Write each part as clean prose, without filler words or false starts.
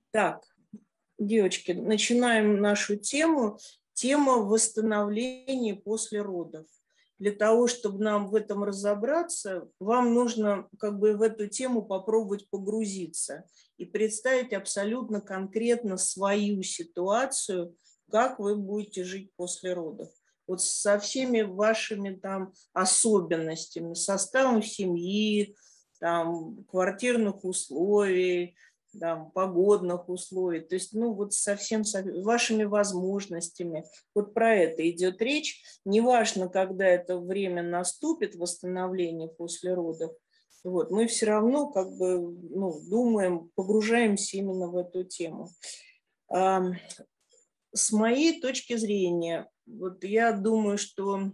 Так, девочки, начинаем нашу тему. Тема восстановления после родов. Для того, чтобы нам в этом разобраться, вам нужно как бы в эту тему попробовать погрузиться и представить абсолютно конкретно свою ситуацию, как вы будете жить после родов. Вот со всеми вашими там особенностями, составом семьи, там, квартирных условий, там, погодных условий, то есть, ну, вот совсем вашими возможностями. Вот про это идет речь. Неважно, когда это время наступит, восстановление после родов, вот, мы все равно как бы, ну, думаем, погружаемся именно в эту тему. С моей точки зрения, вот я думаю, что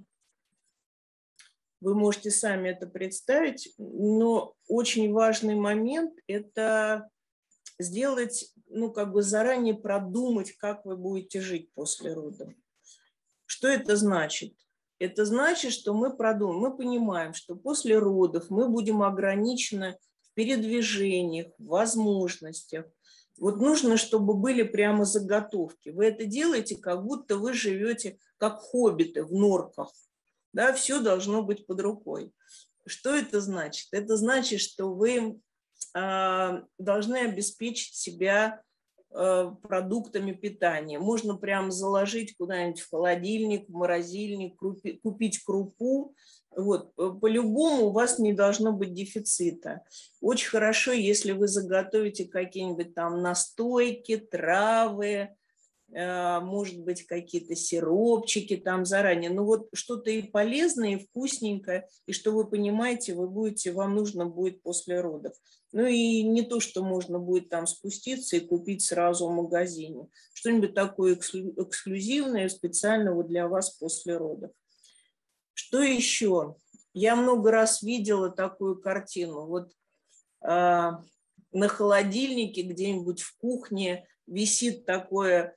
вы можете сами это представить, но очень важный момент – это сделать, ну, как бы заранее продумать, как вы будете жить после родов. Что это значит? Это значит, что мы продумаем, мы понимаем, что после родов мы будем ограничены в передвижениях, в возможностях. Вот нужно, чтобы были прямо заготовки. Вы это делаете, как будто вы живете как хоббиты в норках. Да, все должно быть под рукой. Что это значит? Это значит, что вы должны обеспечить себя продуктами питания. Можно прям заложить куда-нибудь в холодильник, в морозильник, купить крупу. Вот. По-любому у вас не должно быть дефицита. Очень хорошо, если вы заготовите какие-нибудь там настойки, травы, может быть, какие-то сиропчики там заранее, ну вот что-то и полезное, и вкусненькое, и что вы понимаете, вам нужно будет после родов. Ну и не то, что можно будет там спуститься и купить сразу в магазине. Что-нибудь такое эксклюзивное, специально вот для вас после родов. Что еще? Я много раз видела такую картину. Вот на холодильнике где-нибудь в кухне висит такое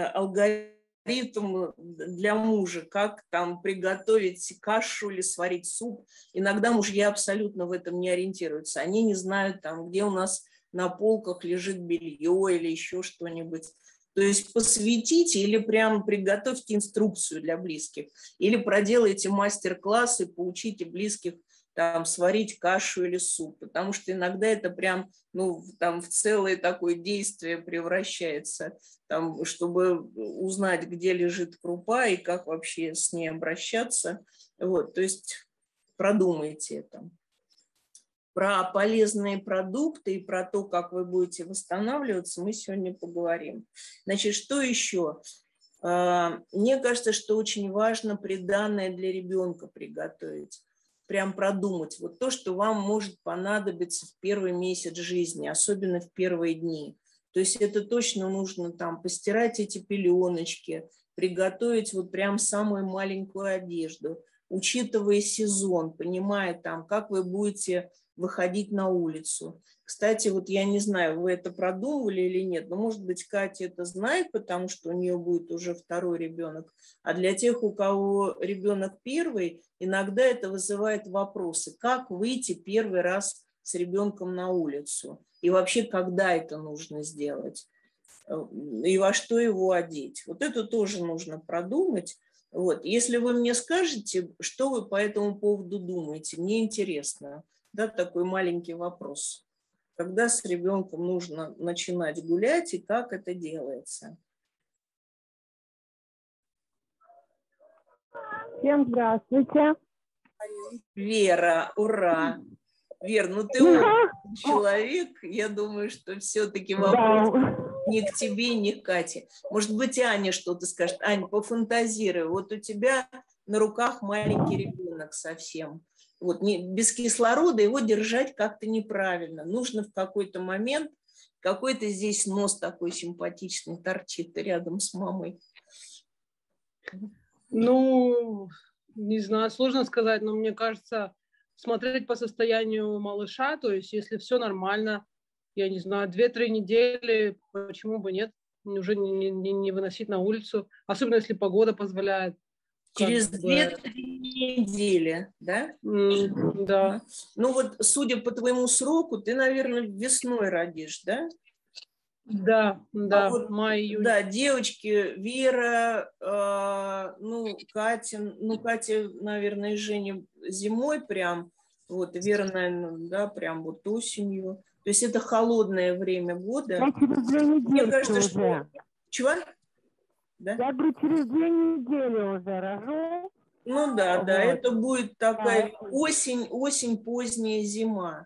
алгоритм для мужа, как там приготовить кашу или сварить суп. Иногда мужья абсолютно в этом не ориентируются. Они не знают, там, где у нас на полках лежит белье или еще что-нибудь. То есть посвятите или прям приготовьте инструкцию для близких, или проделайте мастер-класс и поучите близких там, сварить кашу или суп, потому что иногда это прям, ну, там, в целое такое действие превращается, там, чтобы узнать, где лежит крупа и как вообще с ней обращаться. Вот, то есть продумайте это. Про полезные продукты и про то, как вы будете восстанавливаться, мы сегодня поговорим. Значит, что еще? Мне кажется, что очень важно приданное для ребенка приготовить. Прям продумать. Вот то, что вам может понадобиться в первый месяц жизни, особенно в первые дни. То есть это точно нужно там постирать эти пеленочки, приготовить вот прям самую маленькую одежду, учитывая сезон, понимая там, как вы будете выходить на улицу. Кстати, вот я не знаю, вы это продумывали или нет, но, может быть, Катя это знает, потому что у нее будет уже второй ребенок. А для тех, у кого ребенок первый, иногда это вызывает вопросы, как выйти первый раз с ребенком на улицу и вообще, когда это нужно сделать и во что его одеть. Вот это тоже нужно продумать. Вот. Если вы мне скажете, что вы по этому поводу думаете, мне интересно. Да, такой маленький вопрос. Когда с ребенком нужно начинать гулять и как это делается? Всем здравствуйте. Вера, ура! Вер, ну ты умный человек. Я думаю, что все-таки вопрос не к тебе, не к Кате. Может быть, Аня что-то скажет. Ань, пофантазируй. Вот у тебя на руках маленький ребенок совсем. Вот, без кислорода его держать как-то неправильно. Нужно в какой-то момент, какой-то здесь нос такой симпатичный торчит рядом с мамой. Ну, не знаю, сложно сказать, но мне кажется, смотреть по состоянию малыша, то есть если все нормально, я не знаю, 2-3 недели, почему бы нет, уже не выносить на улицу, особенно если погода позволяет. Через 2-3 недели, да? Да. Ну вот, судя по твоему сроку, ты, наверное, весной родишь, да? Да, да, Вот, май-июнь. да, девочки, Вера, Катя, Катя, наверное, и Женя зимой прям, вот, Вера, наверное, да, прям вот осенью. То есть это холодное время года. Я через 2 Мне недели кажется, уже. что... Чего? Да? Я говорю, через 2 недели уже рожу. Ну да, да, Вот. это будет Да, такая осень, поздняя зима.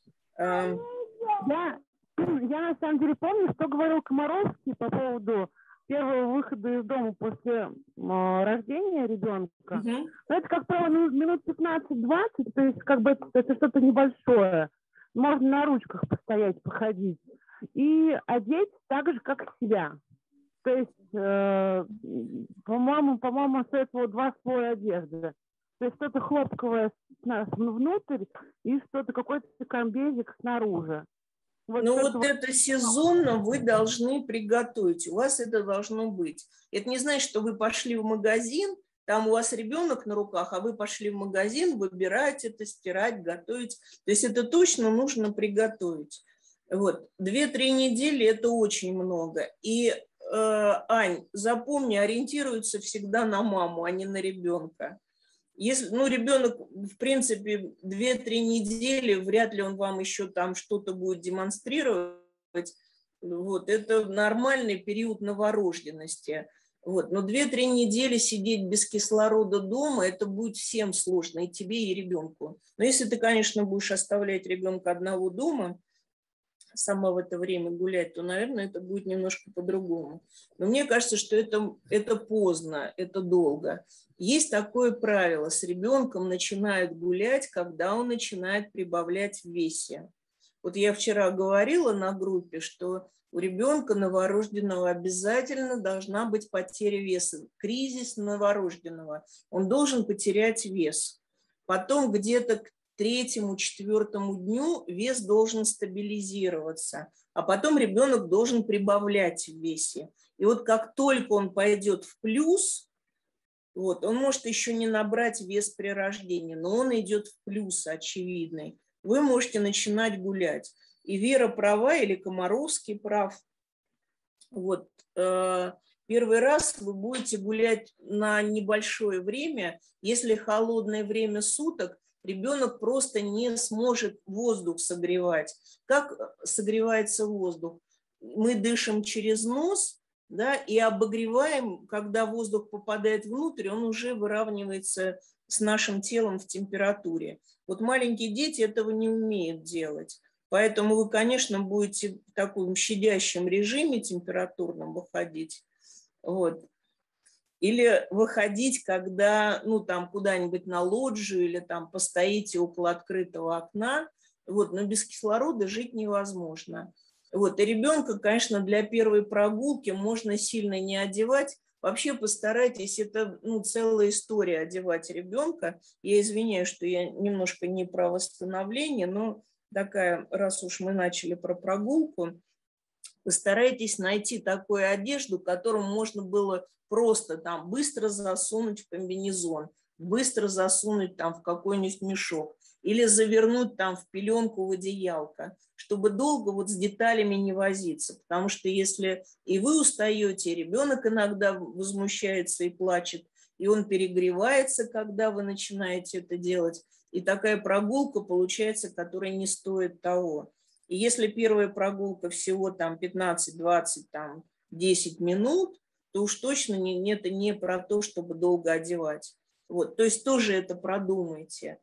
Я на самом деле помню, что говорил Комаровский по поводу первого выхода из дома после рождения ребенка. Угу. Но это, как правило, минут 15-20, то есть как бы это что-то небольшое. Можно на ручках постоять, походить. И одеть так же, как себя. То есть, по-моему, стоит вот 2 слоя одежды. То есть что-то хлопковое внутрь и что-то, какой-то комбезик снаружи. Ну вот это сезонно вы должны приготовить, у вас это должно быть. Это не значит, что вы пошли в магазин, там у вас ребенок на руках, а вы пошли в магазин выбирать это, стирать, готовить. То есть это точно нужно приготовить. Вот. 2-3 недели – это очень много. И, Ань, запомни, ориентируются всегда на маму, а не на ребенка. Если, ребенок, в принципе, 2-3 недели, вряд ли он вам еще там что-то будет демонстрировать. Вот, это нормальный период новорожденности. Вот, но 2-3 недели сидеть без кислорода дома, это будет всем сложно, и тебе, и ребенку. Но если ты, конечно, будешь оставлять ребенка одного дома, сама в это время гулять, то, наверное, это будет немножко по-другому. Но мне кажется, что это поздно, это долго. Есть такое правило: с ребенком начинают гулять, когда он начинает прибавлять в весе. Вот я вчера говорила на группе, что у ребенка новорожденного обязательно должна быть потеря веса. Кризис новорожденного. Он должен потерять вес. Потом где-то к 3-4 дню вес должен стабилизироваться, а потом ребенок должен прибавлять в весе. И вот как только он пойдет в плюс, вот, он может еще не набрать вес при рождении, но он идет в плюс очевидный. Вы можете начинать гулять. И Вера права, или Комаровский прав. Вот, первый раз вы будете гулять на небольшое время. Если холодное время суток, ребенок просто не сможет воздух согревать. Как согревается воздух? Мы дышим через нос, да, и обогреваем, когда воздух попадает внутрь, он уже выравнивается с нашим телом в температуре. Вот маленькие дети этого не умеют делать. Поэтому вы, конечно, будете в таком щадящем режиме температурном выходить. Вот. Или выходить, когда, там куда-нибудь на лоджию или там постоите около открытого окна. Вот. Но без кислорода жить невозможно. Вот. И ребенка, конечно, для первой прогулки можно сильно не одевать. Вообще постарайтесь, это целая история одевать ребенка. Я извиняюсь, что я немножко не про восстановление, но такая, раз уж мы начали про прогулку, постарайтесь найти такую одежду, которую можно было просто там быстро засунуть в комбинезон, быстро засунуть там в какой-нибудь мешок или завернуть там в пеленку, в одеялко, чтобы долго вот с деталями не возиться. Потому что если и вы устаете, и ребенок иногда возмущается и плачет, и он перегревается, когда вы начинаете это делать, и такая прогулка получается, которая не стоит того. И если первая прогулка всего там 15-20, там 10 минут, то уж точно это не про то, чтобы долго одевать. Вот, то есть тоже это продумайте.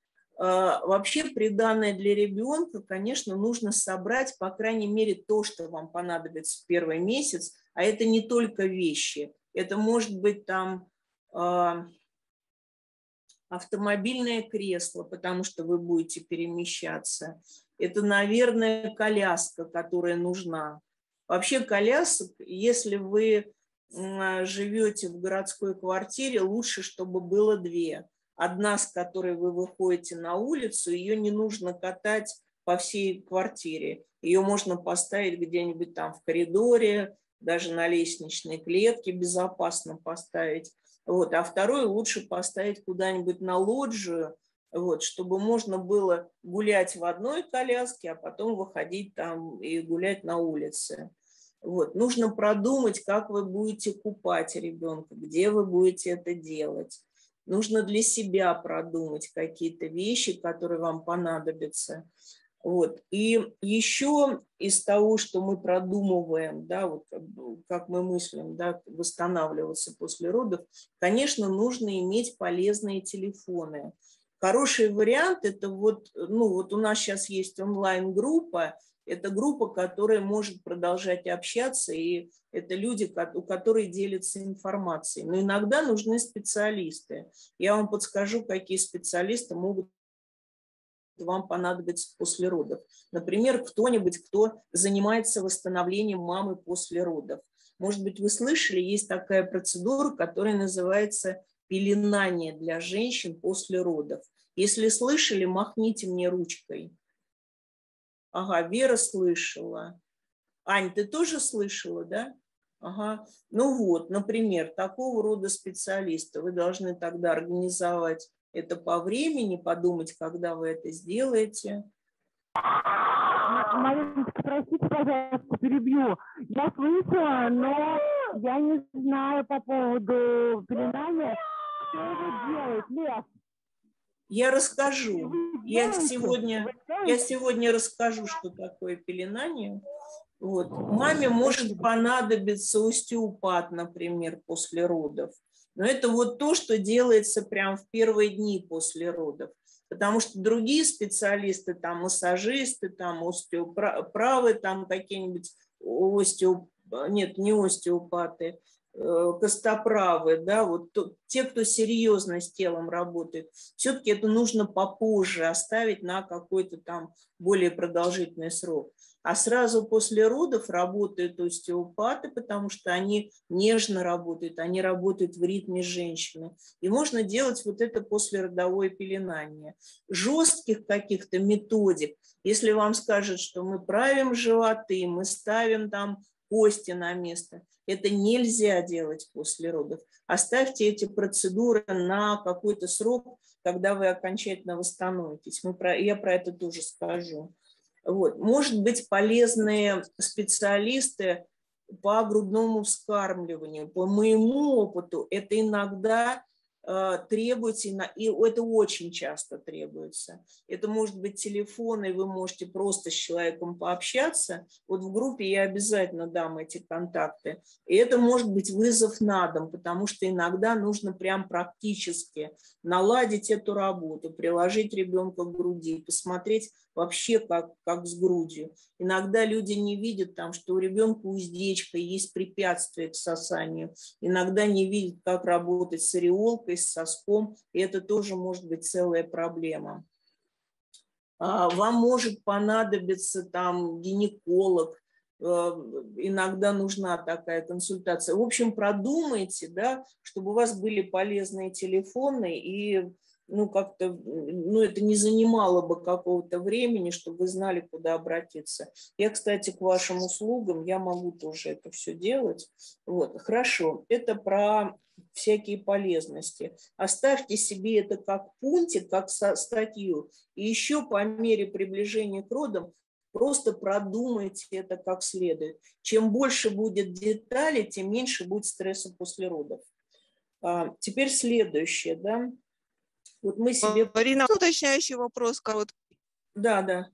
Вообще приданное для ребенка, конечно, нужно собрать, по крайней мере, то, что вам понадобится в первый месяц, а это не только вещи. Это может быть там автомобильное кресло, потому что вы будете перемещаться. Это, наверное, коляска, которая нужна. Вообще колясок, если вы живете в городской квартире, лучше, чтобы было 2. Одна, с которой вы выходите на улицу, ее не нужно катать по всей квартире. Ее можно поставить где-нибудь там в коридоре, даже на лестничной клетке безопасно поставить. Вот. А вторую лучше поставить куда-нибудь на лоджию, вот, чтобы можно было гулять в одной коляске, а потом выходить там и гулять на улице. Вот. Нужно продумать, как вы будете купать ребенка, где вы будете это делать. Нужно для себя продумать какие-то вещи, которые вам понадобятся. Вот. И еще из того, что мы продумываем, да, вот как мы мыслим, да, восстанавливаться после родов, конечно, нужно иметь полезные телефоны. Хороший вариант – это вот, ну, вот у нас сейчас есть онлайн-группа, это группа, которая может продолжать общаться, и это люди, у которых делятся информацией. Но иногда нужны специалисты. Я вам подскажу, какие специалисты могут вам понадобится после родов. Например, кто-нибудь, кто занимается восстановлением мамы после родов. Может быть, вы слышали, есть такая процедура, которая называется пеленание для женщин после родов. Если слышали, махните мне ручкой. Ага, Вера слышала. Ань, ты тоже слышала, да? Ага. Ну вот, например, такого рода специалиста. Вы должны тогда организовать это по времени, подумать, когда вы это сделаете. Мариночка, простите, пожалуйста, перебью. Я слышала, но я не знаю по поводу пеленания, что его делать, Лев. Я расскажу. Я сегодня расскажу, что такое пеленание. Вот. Маме может понадобиться остеопат, например, после родов. Но это вот то, что делается прямо в первые дни после родов. Потому что другие специалисты, там массажисты, там остеоправы, там какие-нибудь нет, не остеопаты, костоправы, да, вот те, кто серьезно с телом работает, все-таки это нужно попозже оставить на какой-то там более продолжительный срок. А сразу после родов работают остеопаты, потому что они нежно работают, они работают в ритме женщины. И можно делать вот это послеродовое пеленание. Жестких каких-то методик, если вам скажут, что мы правим животы, мы ставим там кости на место, это нельзя делать после родов. Оставьте эти процедуры на какой-то срок, когда вы окончательно восстановитесь. Я про это тоже скажу. Вот. Может быть, полезные специалисты по грудному вскармливанию. По моему опыту, это иногда требуется, и это очень часто требуется. Это может быть телефон, и вы можете просто с человеком пообщаться. Вот в группе я обязательно дам эти контакты. И это может быть вызов на дом, потому что иногда нужно прям практически наладить эту работу, приложить ребенка к груди, посмотреть вообще как с грудью. Иногда люди не видят, там, что у ребенка уздечка, есть препятствие к сосанию. Иногда не видят, как работать с ореолкой, с соском, и это тоже может быть целая проблема. Вам может понадобиться там гинеколог, иногда нужна такая консультация. В общем, продумайте, да, чтобы у вас были полезные телефоны и как-то, это не занимало бы какого-то времени, чтобы вы знали, куда обратиться. Я, кстати, к вашим услугам, я могу тоже это все делать. Вот, хорошо, это про всякие полезности. Оставьте себе это как пунктик, как статью. И еще по мере приближения к родам просто продумайте это как следует. Чем больше будет деталей, тем меньше будет стресса после родов. Теперь следующее, да. Вот мы себе... Марина, уточняющий вопрос короткий. Да.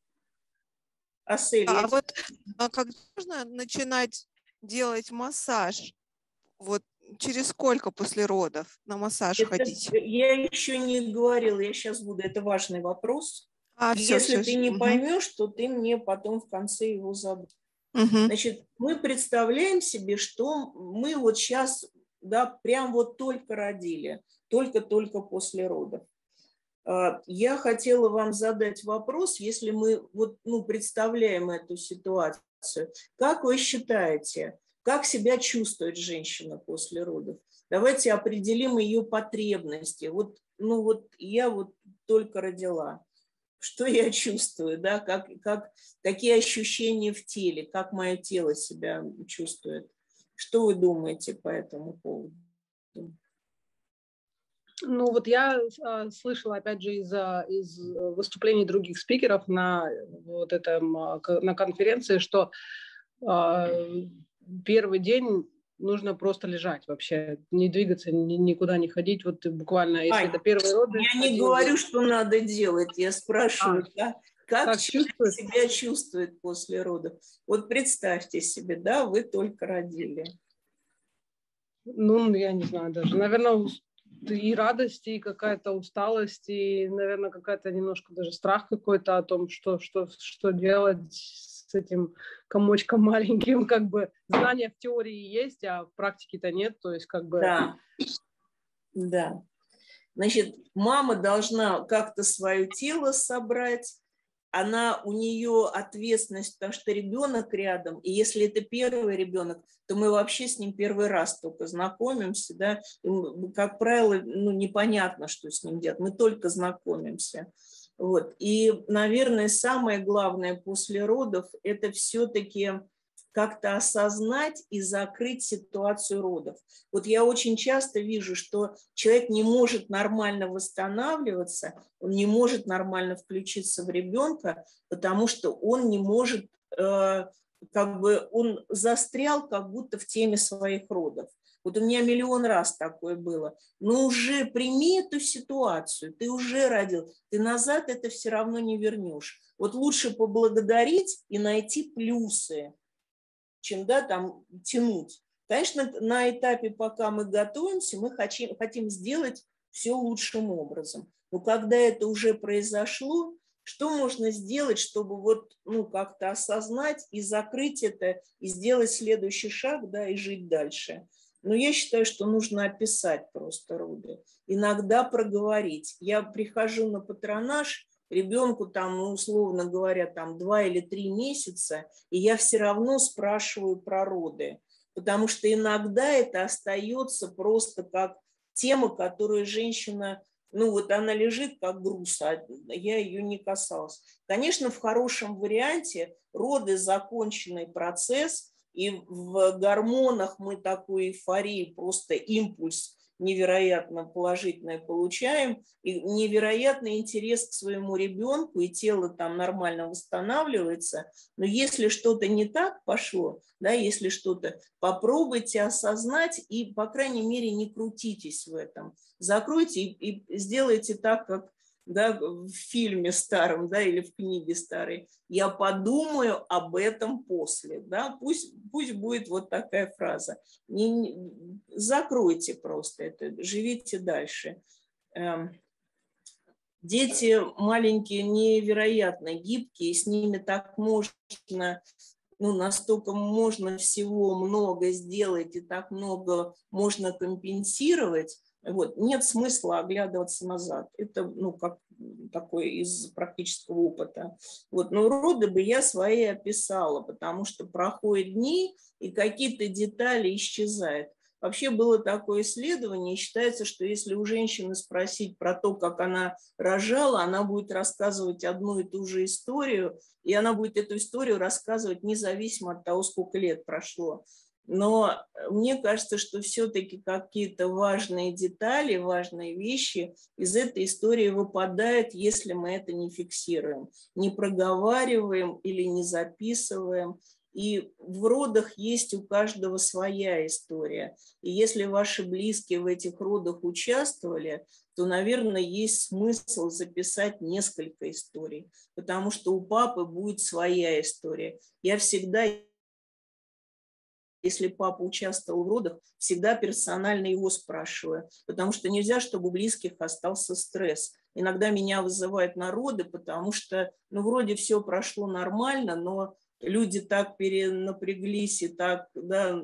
Асель, когда можно начинать делать массаж? Вот через сколько после родов на массаж ходить? Я еще не говорила, я сейчас буду. Это важный вопрос. Если ты не поймешь, то ты мне потом в конце его задашь. Значит, мы представляем себе, что мы вот сейчас, да, прям вот только родили, только после родов. Я хотела вам задать вопрос, если мы представляем эту ситуацию. Как вы считаете, как себя чувствует женщина после родов? Давайте определим ее потребности. Я только родила. Что я чувствую, да? Какие ощущения в теле, как мое тело себя чувствует? Что вы думаете по этому поводу? Я слышала, опять же, из выступлений других спикеров на конференции, что первый день нужно просто лежать вообще, не двигаться, никуда не ходить. Вот буквально, если это первые роды. Я не говорю, что надо делать. Я спрашиваю, как человек себя чувствует после родов. Вот представьте себе, да, вы только родили. Ну, я не знаю даже. Наверное, и радость, и какая-то усталость, и, наверное, какая-то немножко даже страх какой-то о том, что делать с этим комочком маленьким. Как бы знания в теории есть, а в практике-то нет. То есть как бы... Да. Значит, мама должна как-то свое тело собрать. У нее ответственность, потому что ребенок рядом, и если это первый ребенок, то мы вообще с ним первый раз только знакомимся, да, и, как правило, непонятно, что с ним делать, мы только знакомимся. Вот. И, наверное, самое главное после родов – это все-таки как-то осознать и закрыть ситуацию родов. Вот я очень часто вижу, что человек не может нормально восстанавливаться, он не может нормально включиться в ребенка, потому что он не может, он застрял как будто в теме своих родов. Вот у меня миллион раз такое было. Но уже прими эту ситуацию, ты уже родил, ты назад это все равно не вернешь. Вот лучше поблагодарить и найти плюсы, чем там тянуть. Конечно, на этапе, пока мы готовимся, мы хотим сделать все лучшим образом. Но когда это уже произошло, что можно сделать, чтобы как-то осознать и закрыть это, и сделать следующий шаг, да, и жить дальше? Но я считаю, что нужно описать просто роды. Иногда проговорить. Я прихожу на патронаж, ребенку условно говоря, 2 или 3 месяца, и я все равно спрашиваю про роды, потому что иногда это остается просто как тема, которую женщина, она лежит как груз, а я ее не касалась. Конечно, в хорошем варианте роды – законченный процесс, и в гормонах мы такую эйфорию, просто импульс невероятно положительное получаем, и невероятный интерес к своему ребенку, и тело нормально восстанавливается. Но если что-то не так пошло, да, если что-то, попробуйте осознать и, по крайней мере, не крутитесь в этом. Закройте и сделайте так, как, да, в фильме старом, да, или в книге старой. Я подумаю об этом после. Да? Пусть будет вот такая фраза. Закройте просто это, живите дальше. Дети маленькие невероятно гибкие, с ними так можно, настолько можно всего много сделать и так много можно компенсировать. Вот. Нет смысла оглядываться назад. Это как такое из практического опыта. Вот. Но роды бы я свои описала, потому что проходят дни, и какие-то детали исчезают. Вообще было такое исследование, и считается, что если у женщины спросить про то, как она рожала, она будет рассказывать одну и ту же историю, и она будет эту историю рассказывать независимо от того, сколько лет прошло. Но мне кажется, что все-таки какие-то важные детали, важные вещи из этой истории выпадают, если мы это не фиксируем, не проговариваем или не записываем. И в родах есть у каждого своя история. И если ваши близкие в этих родах участвовали, то, наверное, есть смысл записать несколько историй, потому что у папы будет своя история. Я всегда, если папа участвовал в родах, всегда персонально его спрашиваю, потому что нельзя, чтобы у близких остался стресс. Иногда меня вызывают на роды, потому что, вроде все прошло нормально, но люди так перенапряглись и так, да,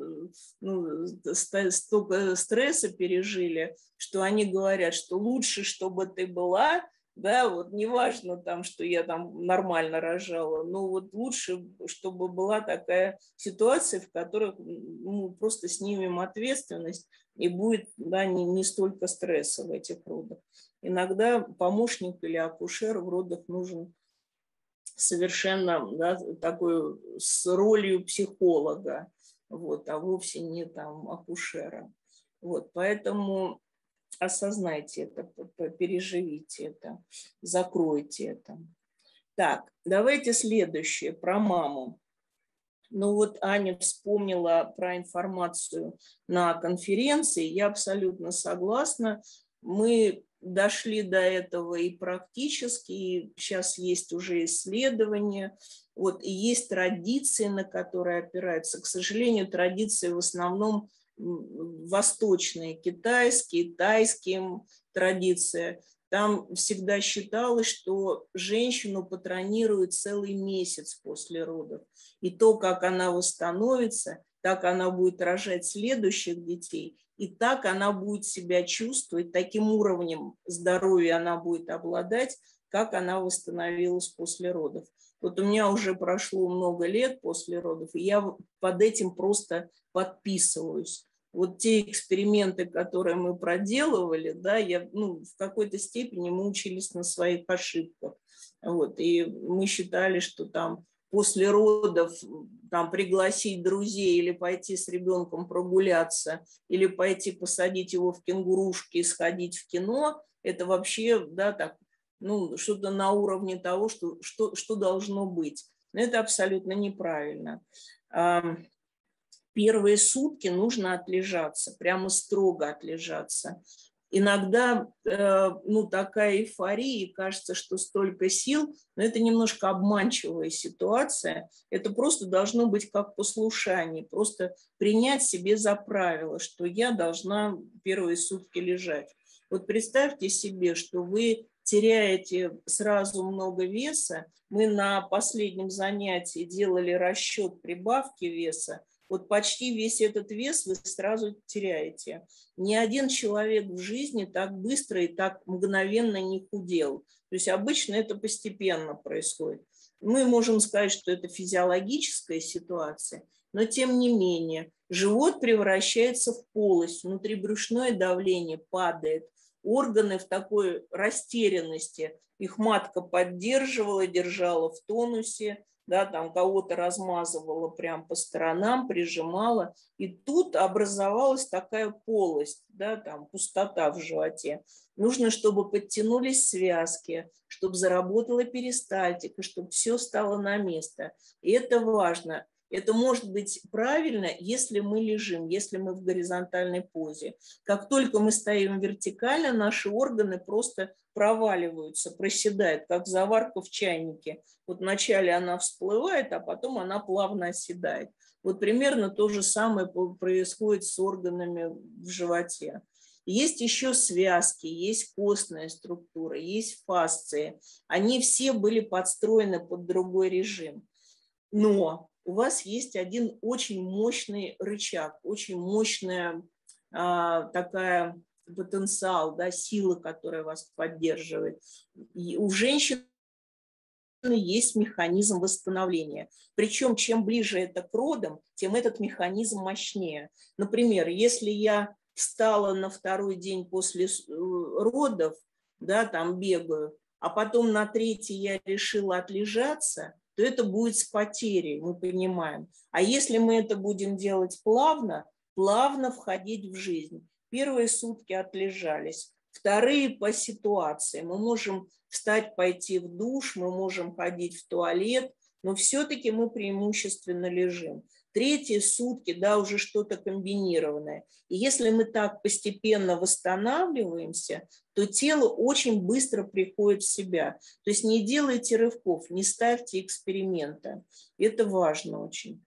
столько стресса пережили, что они говорят, что лучше, чтобы ты была, да, вот неважно что я нормально рожала, но вот лучше, чтобы была такая ситуация, в которой просто снимем ответственность и будет, да, не столько стресса в этих родах. Иногда помощник или акушер в родах нужен совершенно, да, такой с ролью психолога, вот, а вовсе не акушера. Вот, поэтому осознайте это, переживите это, закройте это. Так, давайте следующее про маму. Ну вот Аня вспомнила про информацию на конференции. Я абсолютно согласна. Мы дошли до этого и практически, и сейчас есть уже исследования. Вот, и есть традиции, на которые опираются. К сожалению, традиции в основном восточные, китайские, тайские традиции. Там всегда считалось, что женщину патронируют целый месяц после родов. И то, как она восстановится, так она будет рожать следующих детей, и так она будет себя чувствовать, таким уровнем здоровья она будет обладать, как она восстановилась после родов. Вот у меня уже прошло много лет после родов, и я под этим просто подписываюсь. Вот те эксперименты, которые мы проделывали, да, в какой-то степени мы учились на своих ошибках. Вот, и мы считали, что там после родов там, пригласить друзей или пойти с ребенком прогуляться, или пойти посадить его в кенгурушки и сходить в кино, это вообще, да, так, что-то на уровне того, что должно быть. Но это абсолютно неправильно. Первые сутки нужно отлежаться, прямо строго отлежаться. Иногда такая эйфория, и кажется, что столько сил, но это немножко обманчивая ситуация. Это просто должно быть как послушание, просто принять себе за правило, что я должна первые сутки лежать. Вот представьте себе, что вы теряете сразу много веса. Мы на последнем занятии делали расчет прибавки веса. Вот почти весь этот вес вы сразу теряете. Ни один человек в жизни так быстро и так мгновенно не худел. То есть обычно это постепенно происходит. Мы можем сказать, что это физиологическая ситуация, но тем не менее живот превращается в полость, внутрибрюшное давление падает, органы в такой растерянности, их матка поддерживала, держала в тонусе, да, там кого-то размазывала прям по сторонам, прижимала, и тут образовалась такая полость, да, там пустота в животе. Нужно, чтобы подтянулись связки, чтобы заработала перистальтика, чтобы все стало на место. И это важно. Это может быть правильно, если мы лежим, если мы в горизонтальной позе. Как только мы стоим вертикально, наши органы просто проваливаются, проседают, как заварка в чайнике. Вот вначале она всплывает, а потом она плавно оседает. Вот примерно то же самое происходит с органами в животе. Есть еще связки, есть костная структура, есть фасции. Они все были подстроены под другой режим. Но у вас есть один очень мощный рычаг, очень мощная такая потенциал, да, сила, которая вас поддерживает. И у женщин есть механизм восстановления. Причем чем ближе это к родам, тем этот механизм мощнее. Например, если я встала на второй день после родов, да, там бегаю, а потом на третий я решила отлежаться, то это будет с потерей, мы понимаем. А если мы это будем делать плавно, плавно входить в жизнь. Первые сутки отлежались, вторые по ситуации. Мы можем встать, пойти в душ, мы можем ходить в туалет, но все-таки мы преимущественно лежим. Третьи сутки, да, уже что-то комбинированное. И если мы так постепенно восстанавливаемся, то тело очень быстро приходит в себя. То есть не делайте рывков, не ставьте эксперимента. Это важно очень.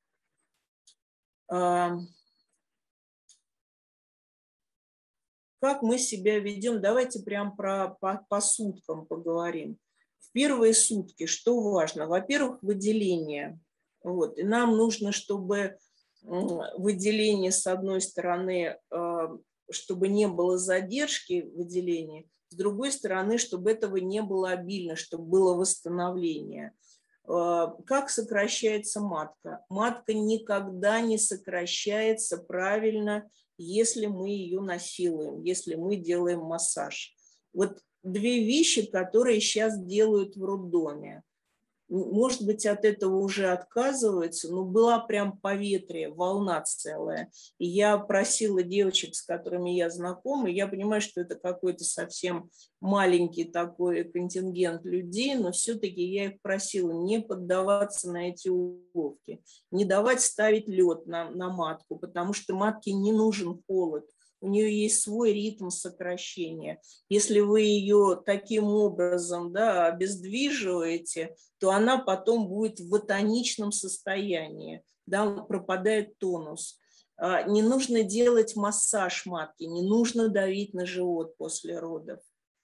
Как мы себя ведем? Давайте прям по суткам поговорим. В первые сутки что важно? Во-первых, выделение. Вот. И нам нужно, чтобы выделение, с одной стороны, чтобы не было задержки выделения, с другой стороны, чтобы этого не было обильно, чтобы было восстановление. Как сокращается матка? Матка никогда не сокращается правильно, если мы ее насилуем, если мы делаем массаж. Вот две вещи, которые сейчас делают в роддоме. может быть, от этого уже отказываются, но была прям поветрие, волна целая. И я просила девочек, с которыми я знакома, я понимаю, что это какой-то совсем маленький такой контингент людей, но все-таки я их просила не поддаваться на эти уловки, не давать ставить лед на матку, потому что матке не нужен холод. У нее есть свой ритм сокращения. Если вы ее таким образом, да, обездвиживаете, то она потом будет в атоничном состоянии, да, пропадает тонус. Не нужно делать массаж матки, не нужно давить на живот после родов.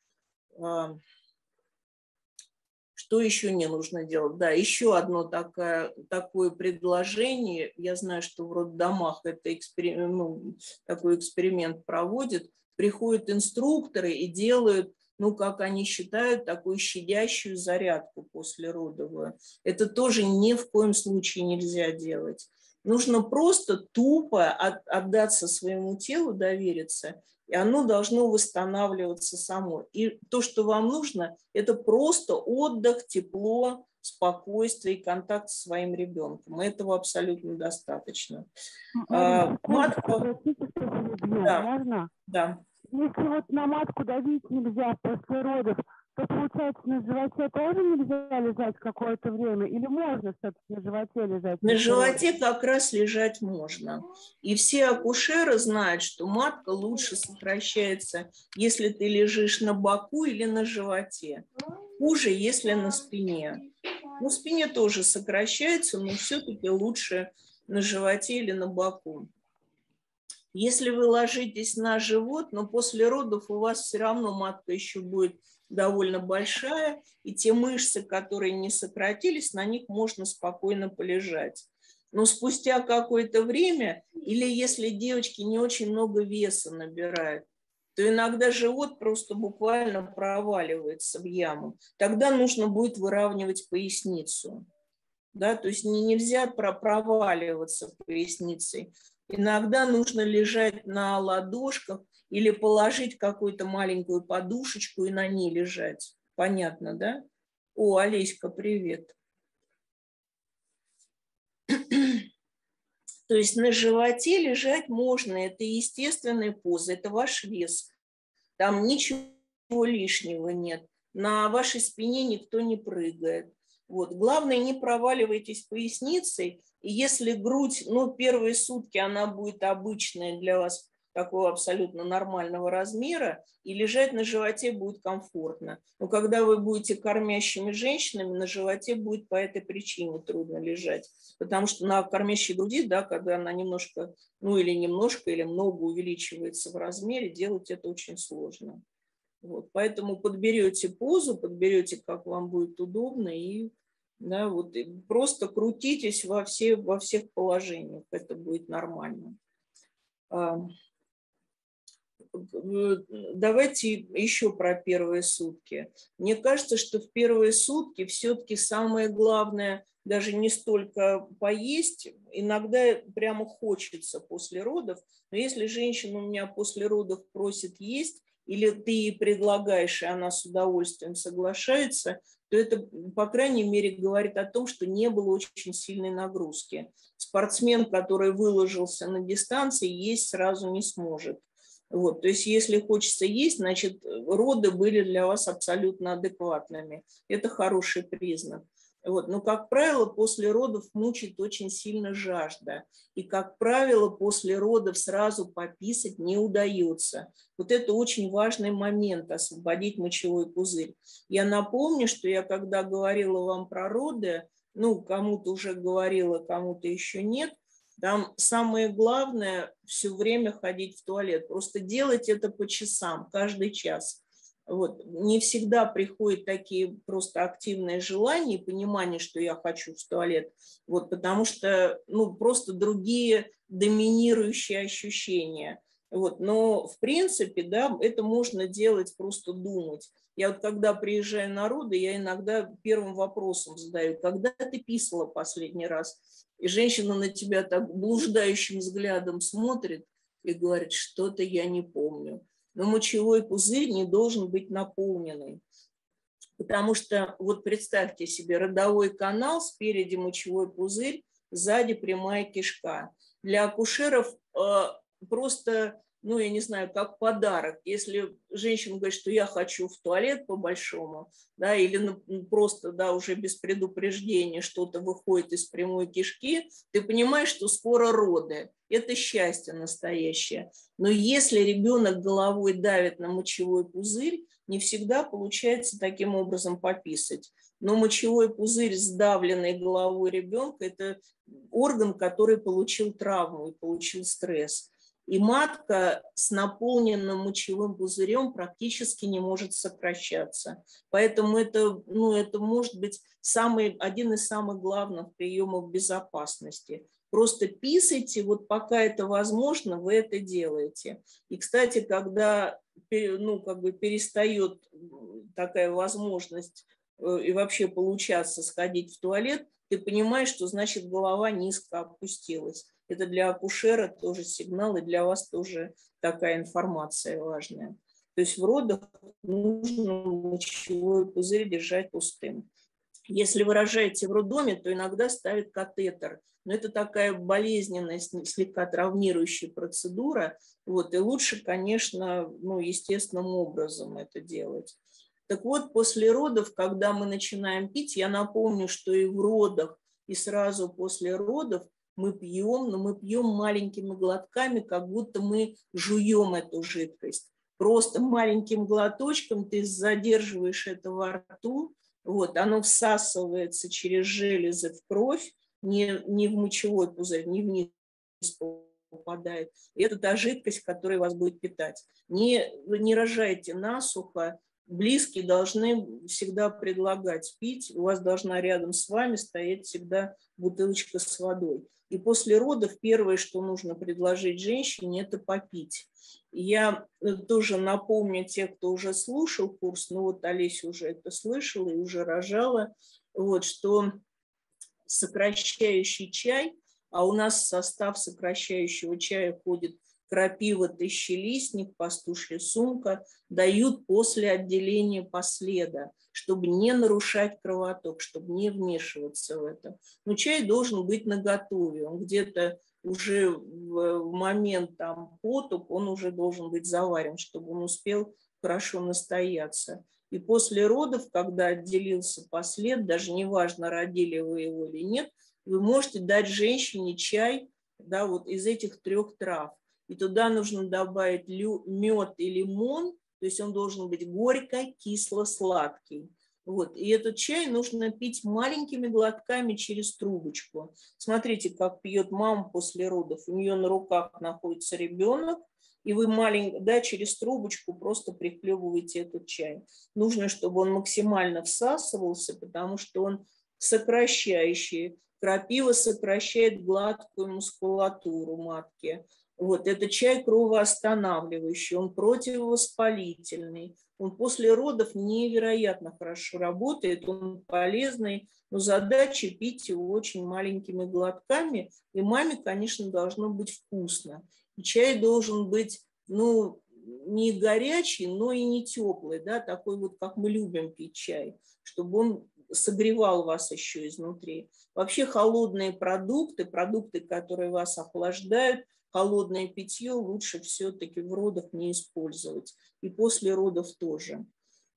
Что еще не нужно делать? Да, еще одно такое предложение. Я знаю, что в роддомах такой эксперимент проводят. Приходят инструкторы и делают, как они считают, такую щадящую зарядку послеродовую. Это тоже ни в коем случае нельзя делать. Нужно просто тупо отдаться своему телу, довериться, и оно должно восстанавливаться само. И то, что вам нужно, это просто отдых, тепло, спокойствие и контакт со своим ребенком. Этого абсолютно достаточно. Матка... Да. Можно? Да. Если вот на матку давить нельзя после родов, то, получается, на животе тоже нельзя лежать какое-то время? Или можно все-таки на животе лежать? На животе как раз лежать можно. И все акушеры знают, что матка лучше сокращается, если ты лежишь на боку или на животе. Хуже, если на спине. На спине тоже сокращается, но все-таки лучше на животе или на боку. Если вы ложитесь на живот, но после родов у вас все равно матка еще будет довольно большая, и те мышцы, которые не сократились, на них можно спокойно полежать. Но спустя какое-то время, или если девочки не очень много веса набирают, то иногда живот просто буквально проваливается в яму. Тогда нужно будет выравнивать поясницу. Да? То есть нельзя проваливаться поясницей. Иногда нужно лежать на ладошках или положить какую-то маленькую подушечку и на ней лежать. Понятно, да? О, Олеська, привет. То есть на животе лежать можно, это естественная поза, это ваш вес. Там ничего лишнего нет. На вашей спине никто не прыгает. Вот. Главное, не проваливайтесь поясницей. И если грудь, первые сутки она будет обычная для вас, такого абсолютно нормального размера, и лежать на животе будет комфортно. Но когда вы будете кормящими женщинами, на животе будет по этой причине трудно лежать. Потому что на кормящей груди, да, когда она немножко, или много увеличивается в размере, делать это очень сложно. Вот. Поэтому подберете позу, подберете, как вам будет удобно, и, да, и просто крутитесь во всех положениях, это будет нормально. Давайте еще про первые сутки. Мне кажется, что в первые сутки все-таки самое главное даже не столько поесть, иногда прямо хочется после родов, но если женщина у меня после родов просит есть, или ты ей предлагаешь, и она с удовольствием соглашается, то это, по крайней мере, говорит о том, что не было очень сильной нагрузки. Спортсмен, который выложился на дистанции, есть сразу не сможет. Вот, то есть если хочется есть, значит, роды были для вас абсолютно адекватными. Это хороший признак. Вот. Но, как правило, после родов мучает очень сильно жажда. И, как правило, после родов сразу пописать не удается. Вот это очень важный момент – освободить мочевой пузырь. Я напомню, что я когда говорила вам про роды, кому-то уже говорила, кому-то еще нет, там самое главное все время ходить в туалет. Просто делать это по часам, каждый час. Вот. Не всегда приходят такие просто активные желания и понимание, что я хочу в туалет. Вот, потому что просто другие доминирующие ощущения. Вот. Но в принципе, да, это можно делать, просто думать. Я когда приезжаю на роды, я иногда первым вопросом задаю: когда ты писала последний раз? И женщина на тебя так блуждающим взглядом смотрит и говорит: что-то я не помню. Но мочевой пузырь не должен быть наполненный. Потому что вот представьте себе родовой канал, спереди мочевой пузырь, сзади прямая кишка. Для акушеров просто, ну, я не знаю, как подарок. Если женщина говорит, что я хочу в туалет по-большому, да, или просто, да, уже без предупреждения что-то выходит из прямой кишки, ты понимаешь, что скоро роды. Это счастье настоящее. Но если ребенок головой давит на мочевой пузырь, не всегда получается таким образом пописать. Но мочевой пузырь, сдавленный головой ребенка, это орган, который получил травму и получил стресс. И матка с наполненным мочевым пузырем практически не может сокращаться. Поэтому это, ну, это может быть один из самых главных приемов безопасности. Просто писайте, вот пока это возможно, вы это делаете. И, кстати, когда, ну, как бы перестает такая возможность и вообще получаться сходить в туалет, ты понимаешь, что значит голова низко опустилась. Это для акушера тоже сигнал, и для вас тоже такая информация важная. То есть в родах нужно мочевой пузырь держать пустым. Если вы рожаете в роддоме, то иногда ставят катетер. Но это такая болезненная, слегка травмирующая процедура. Вот, и лучше, конечно, ну, естественным образом это делать. Так вот, после родов, когда мы начинаем пить, я напомню, что и в родах, и сразу после родов мы пьем, но мы пьем маленькими глотками, как будто мы жуем эту жидкость. Просто маленьким глоточком ты задерживаешь это во рту, вот, оно всасывается через железы в кровь, не в мочевой пузырь, не вниз попадает. И это та жидкость, которая вас будет питать. Не рожайте насухо. Близкие должны всегда предлагать пить. У вас должна рядом с вами стоять всегда бутылочка с водой. И после родов первое, что нужно предложить женщине, это попить. Я тоже напомню тех, кто уже слушал курс, ну вот Олеся уже это слышала и уже рожала, вот, что сокращающий чай, а у нас в состав сокращающего чая входит крапива, тысячелистник, пастушья сумка, дают после отделения последа, чтобы не нарушать кровоток, чтобы не вмешиваться в это. Но чай должен быть наготове, он где-то уже в момент там потуг, он уже должен быть заварен, чтобы он успел хорошо настояться. И после родов, когда отделился послед, даже неважно, родили вы его или нет, вы можете дать женщине чай, да, вот из этих 3 трав. И туда нужно добавить мед и лимон, то есть он должен быть горько-кисло-сладкий. Вот. И этот чай нужно пить маленькими глотками через трубочку. Смотрите, как пьет мама после родов. У нее на руках находится ребенок, и вы да, через трубочку просто прихлебываете этот чай. Нужно, чтобы он максимально всасывался, потому что он сокращающий. Крапива сокращает гладкую мускулатуру матки. Вот, это чай кровоостанавливающий, он противовоспалительный, он после родов невероятно хорошо работает, он полезный, но задача пить его очень маленькими глотками, и маме, конечно, должно быть вкусно. И чай должен быть, ну, не горячий, но и не теплый, да, такой вот, как мы любим пить чай, чтобы он согревал вас еще изнутри. Вообще холодные продукты, которые вас охлаждают, холодное питье лучше все-таки в родах не использовать. И после родов тоже.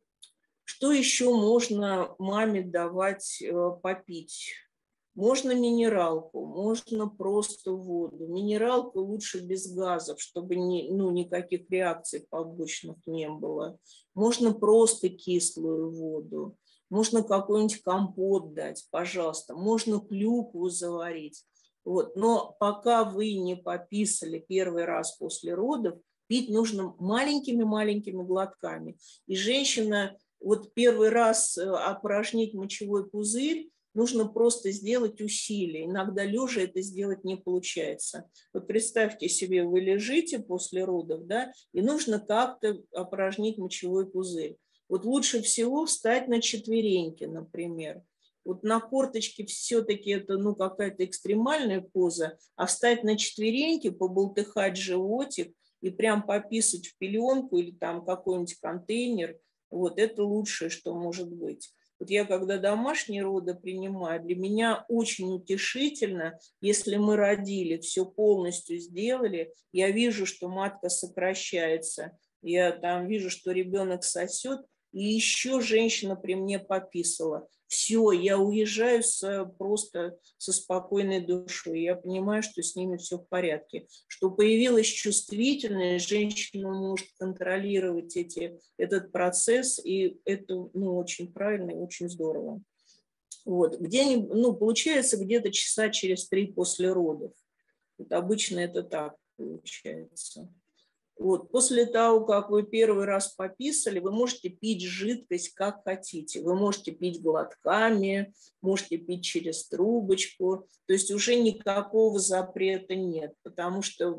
Что еще можно маме давать попить? Можно минералку, можно просто воду. Минералку лучше без газов, чтобы никаких реакций побочных не было. Можно просто кислую воду. Можно какой-нибудь компот дать, пожалуйста. Можно клюкву заварить. Вот. Но пока вы не пописали первый раз после родов, пить нужно маленькими-маленькими глотками. И женщина, вот первый раз опорожнить мочевой пузырь, нужно просто сделать усилие. Иногда лежа это сделать не получается. Вот представьте себе, вы лежите после родов, да, и нужно как-то опорожнить мочевой пузырь. Вот лучше всего встать на четвереньки, например. Вот на корточке все-таки это какая-то экстремальная поза, а встать на четвереньки, поболтыхать животик и прям пописать в пеленку или там какой-нибудь контейнер, Вот это лучшее, что может быть. Вот я когда домашние роды принимаю, для меня очень утешительно, если мы родили, все полностью сделали, я вижу, что матка сокращается, я там вижу, что ребенок сосет, и еще женщина при мне пописала. Все, я уезжаю просто со спокойной душой. Я понимаю, что с ними все в порядке. Что появилась чувствительность, женщина может контролировать этот процесс, и это очень правильно и очень здорово. Вот. Получается где-то часа через 3 после родов. Вот обычно это так получается. Вот. После того, как вы первый раз пописали, вы можете пить жидкость как хотите. Вы можете пить глотками, можете пить через трубочку. То есть уже никакого запрета нет, потому что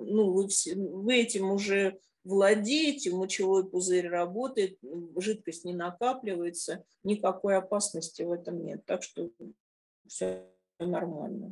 вы этим уже владеете, мочевой пузырь работает, жидкость не накапливается, никакой опасности в этом нет. Так что все нормально.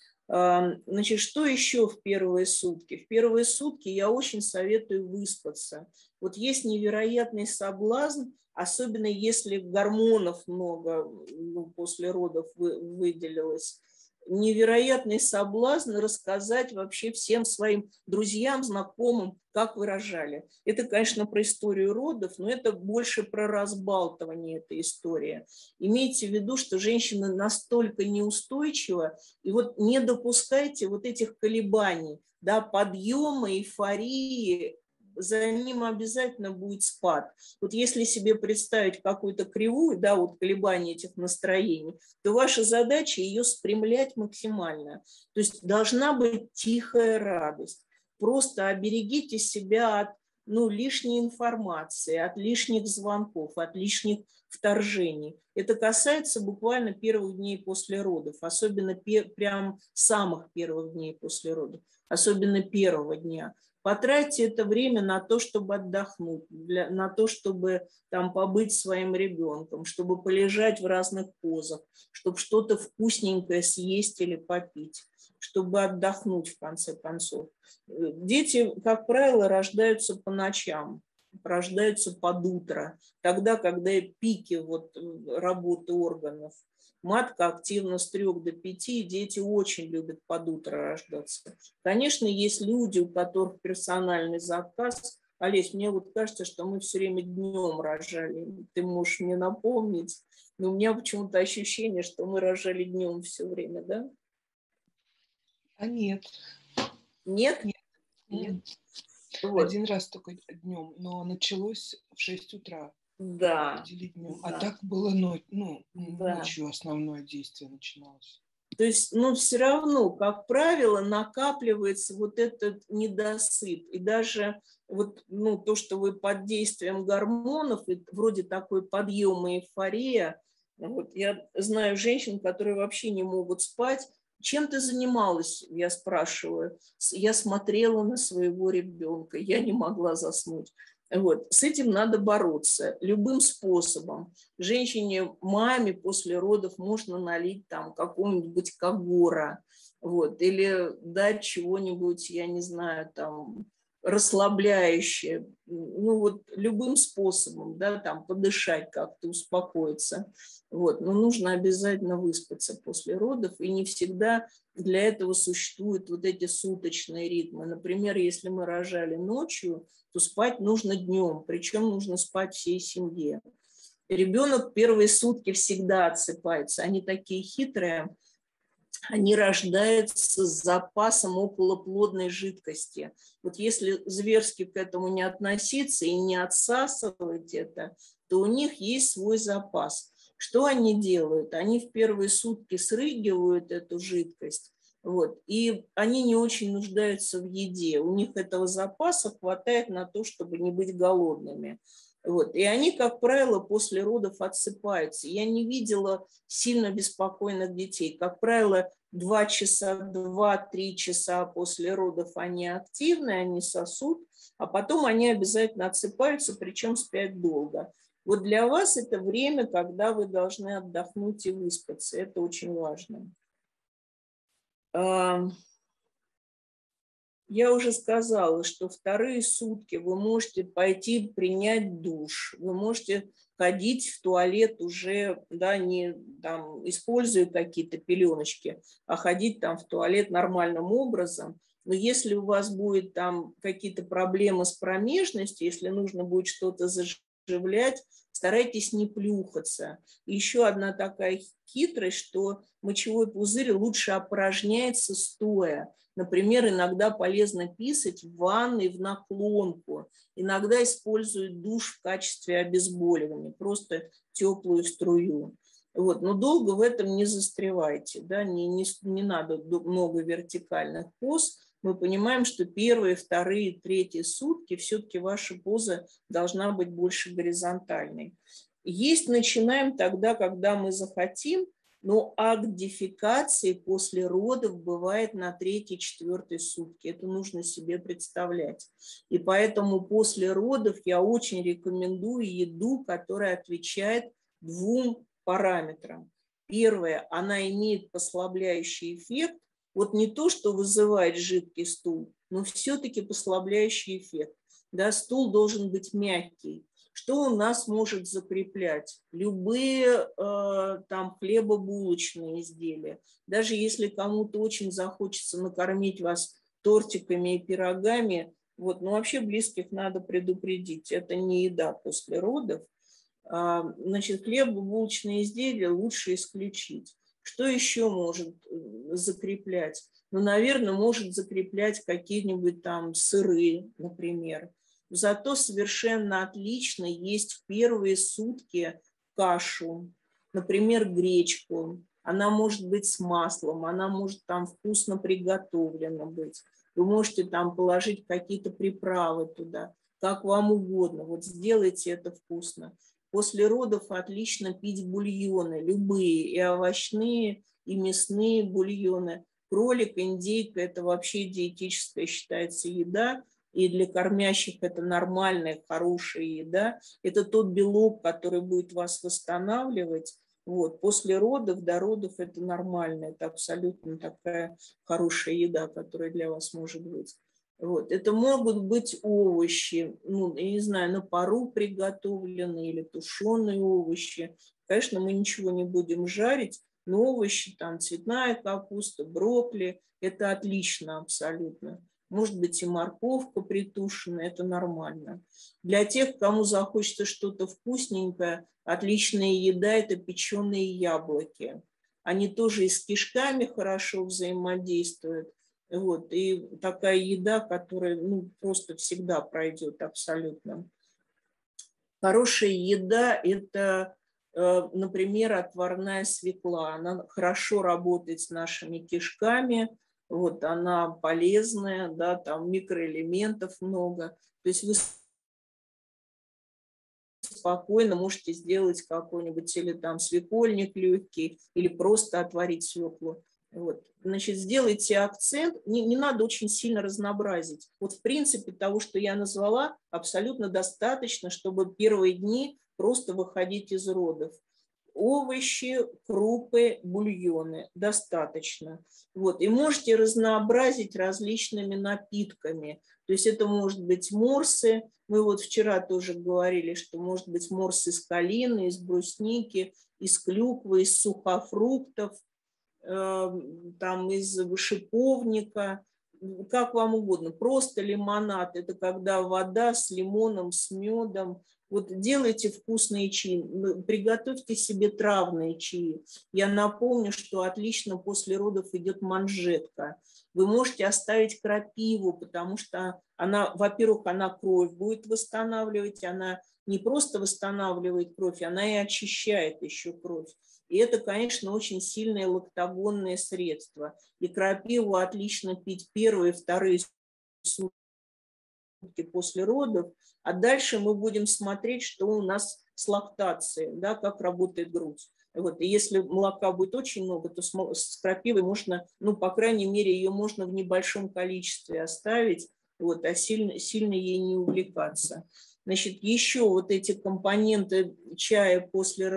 Значит, что еще в первые сутки? В первые сутки я очень советую выспаться. Вот есть невероятный соблазн, особенно если гормонов много после родов выделилось. Невероятный соблазн рассказать вообще всем своим друзьям, знакомым, как вы рожали. Это, конечно, про историю родов, но это больше про разбалтывание этой истории. Имейте в виду, что женщина настолько неустойчива, и вот не допускайте вот этих колебаний, да, подъема, эйфории, за ним обязательно будет спад. Вот если себе представить какую-то кривую, да, вот колебания этих настроений, то ваша задача ее спрямлять максимально. То есть должна быть тихая радость. Просто оберегите себя от лишней информации, от лишних звонков, от лишних вторжений. Это касается буквально первых дней после родов, особенно прям самых первых дней после родов, особенно первого дня. Потратьте это время на то, чтобы отдохнуть, на то, чтобы там побыть своим ребенком, чтобы полежать в разных позах, чтобы что-то вкусненькое съесть или попить, чтобы отдохнуть в конце концов. Дети, как правило, рождаются по ночам, рождаются под утро, тогда, когда пики работы органов. Матка активна с 3 до 5, дети очень любят под утро рождаться. Конечно, есть люди, у которых персональный заказ. Олесь, мне кажется, что мы все время днем рожали. Ты можешь мне напомнить? Но у меня почему-то ощущение, что мы рожали днем все время, да? А нет. Нет? Нет. Вот. Один раз только днем, но началось в 6 утра. Да. Днем. Да. А так было ночью основное действие начиналось. То есть, все равно, как правило, накапливается вот этот недосып. И даже то, что вы под действием гормонов, вроде такой подъем и эйфория. Я знаю женщин, которые вообще не могут спать. Чем ты занималась, я спрашиваю. Я смотрела на своего ребенка, я не могла заснуть. С этим надо бороться любым способом. Женщине, маме после родов можно налить там какого-нибудь когора, или дать чего-нибудь, я не знаю, там расслабляющее, любым способом, да, там подышать как-то, успокоиться. Но нужно обязательно выспаться после родов, и не всегда для этого существуют эти суточные ритмы. Например, если мы рожали ночью, то спать нужно днем, причем нужно спать всей семье. Ребенок первые сутки всегда отсыпается, они такие хитрые, они рождаются с запасом околоплодной жидкости. Если зверски к этому не относиться и не отсасывать это, то у них есть свой запас. Что они делают? Они в первые сутки срыгивают эту жидкость, и они не очень нуждаются в еде. У них этого запаса хватает на то, чтобы не быть голодными. И они, как правило, после родов отсыпаются. Я не видела сильно беспокойных детей. Как правило, 2 часа, 2-3 часа после родов они активны, они сосут, а потом они обязательно отсыпаются, причем спят долго. Для вас это время, когда вы должны отдохнуть и выспаться. Это очень важно. Я уже сказала, что вторые сутки вы можете пойти принять душ, вы можете ходить в туалет уже, да, не там, используя какие-то пеленочки, а ходить там в туалет нормальным образом. Но если у вас будет там какие-то проблемы с промежностью, если нужно будет что-то заживлять, старайтесь не плюхаться. И еще одна такая хитрость, что мочевой пузырь лучше опорожняется стоя. Например, иногда полезно писать в ванной в наклонку. Иногда используют душ в качестве обезболивания, просто теплую струю. Вот. Но долго в этом не застревайте, да? Не надо много вертикальных поз. Мы понимаем, что первые, вторые, третьи сутки все-таки ваша поза должна быть больше горизонтальной. Есть начинаем тогда, когда мы захотим, но акт дефекации после родов бывает на 3-4 сутки. Это нужно себе представлять. И поэтому после родов я очень рекомендую еду, которая отвечает 2 параметрам. Первое, она имеет послабляющий эффект. Вот не то, что вызывает жидкий стул, но все-таки послабляющий эффект. Да, стул должен быть мягкий. Что у нас может закреплять? Любые там хлебобулочные изделия. Даже если кому-то очень захочется накормить вас тортиками и пирогами, вот, но вообще близких надо предупредить. Это не еда после родов. Значит, хлебобулочные изделия лучше исключить. Что еще может закреплять? Ну, наверное, может закреплять какие-нибудь там сыры, например. Зато совершенно отлично есть в первые сутки кашу, например, гречку. Она может быть с маслом, она может там вкусно приготовлена быть. Вы можете там положить какие-то приправы туда, как вам угодно. Вот сделайте это вкусно. После родов отлично пить бульоны, любые, и овощные, и мясные бульоны. Кролик, индейка – это вообще диетическая считается еда. И для кормящих это нормальная, хорошая еда. Это тот белок, который будет вас восстанавливать. Вот. После родов, до родов это нормально. Это абсолютно такая хорошая еда, которая для вас может быть. Вот. Это могут быть овощи, ну, я не знаю, на пару приготовленные или тушеные овощи. Конечно, мы ничего не будем жарить, но овощи, там цветная капуста, брокколи – это отлично абсолютно. Может быть, и морковка притушенная, это нормально. Для тех, кому захочется что-то вкусненькое, отличная еда – это печеные яблоки. Они тоже и с кишками хорошо взаимодействуют. Вот, и такая еда, которая просто всегда пройдет абсолютно. Хорошая еда – это, например, отварная свекла. Она хорошо работает с нашими кишками. Вот, она полезная, да, там микроэлементов много. То есть вы спокойно можете сделать какой-нибудь или там свекольник легкий, или просто отварить свеклу. Вот. Значит, сделайте акцент, не надо очень сильно разнообразить. Вот в принципе того, что я назвала, абсолютно достаточно, чтобы первые дни просто выходить из родов. Овощи, крупы, бульоны достаточно. Вот. И можете разнообразить различными напитками. То есть это может быть морсы. Мы вот вчера тоже говорили, что может быть морс из калины, из брусники, из клюквы, из сухофруктов, там из шиповника, как вам угодно. Просто лимонад – это когда вода с лимоном, с медом. Вот делайте вкусные чаи, приготовьте себе травные чаи. Я напомню, что отлично после родов идет манжетка. Вы можете оставить крапиву, потому что она, во-первых, она кровь будет восстанавливать, она не просто восстанавливает кровь, она и очищает еще кровь. И это, конечно, очень сильное лактогонное средство. И крапиву отлично пить первые, вторые сутки после родов, а дальше мы будем смотреть, что у нас с лактацией, да, как работает грудь. Вот. И если молока будет очень много, то с крапивой можно, по крайней мере, ее можно в небольшом количестве оставить, вот, а сильно ей не увлекаться. Значит, еще вот эти компоненты чая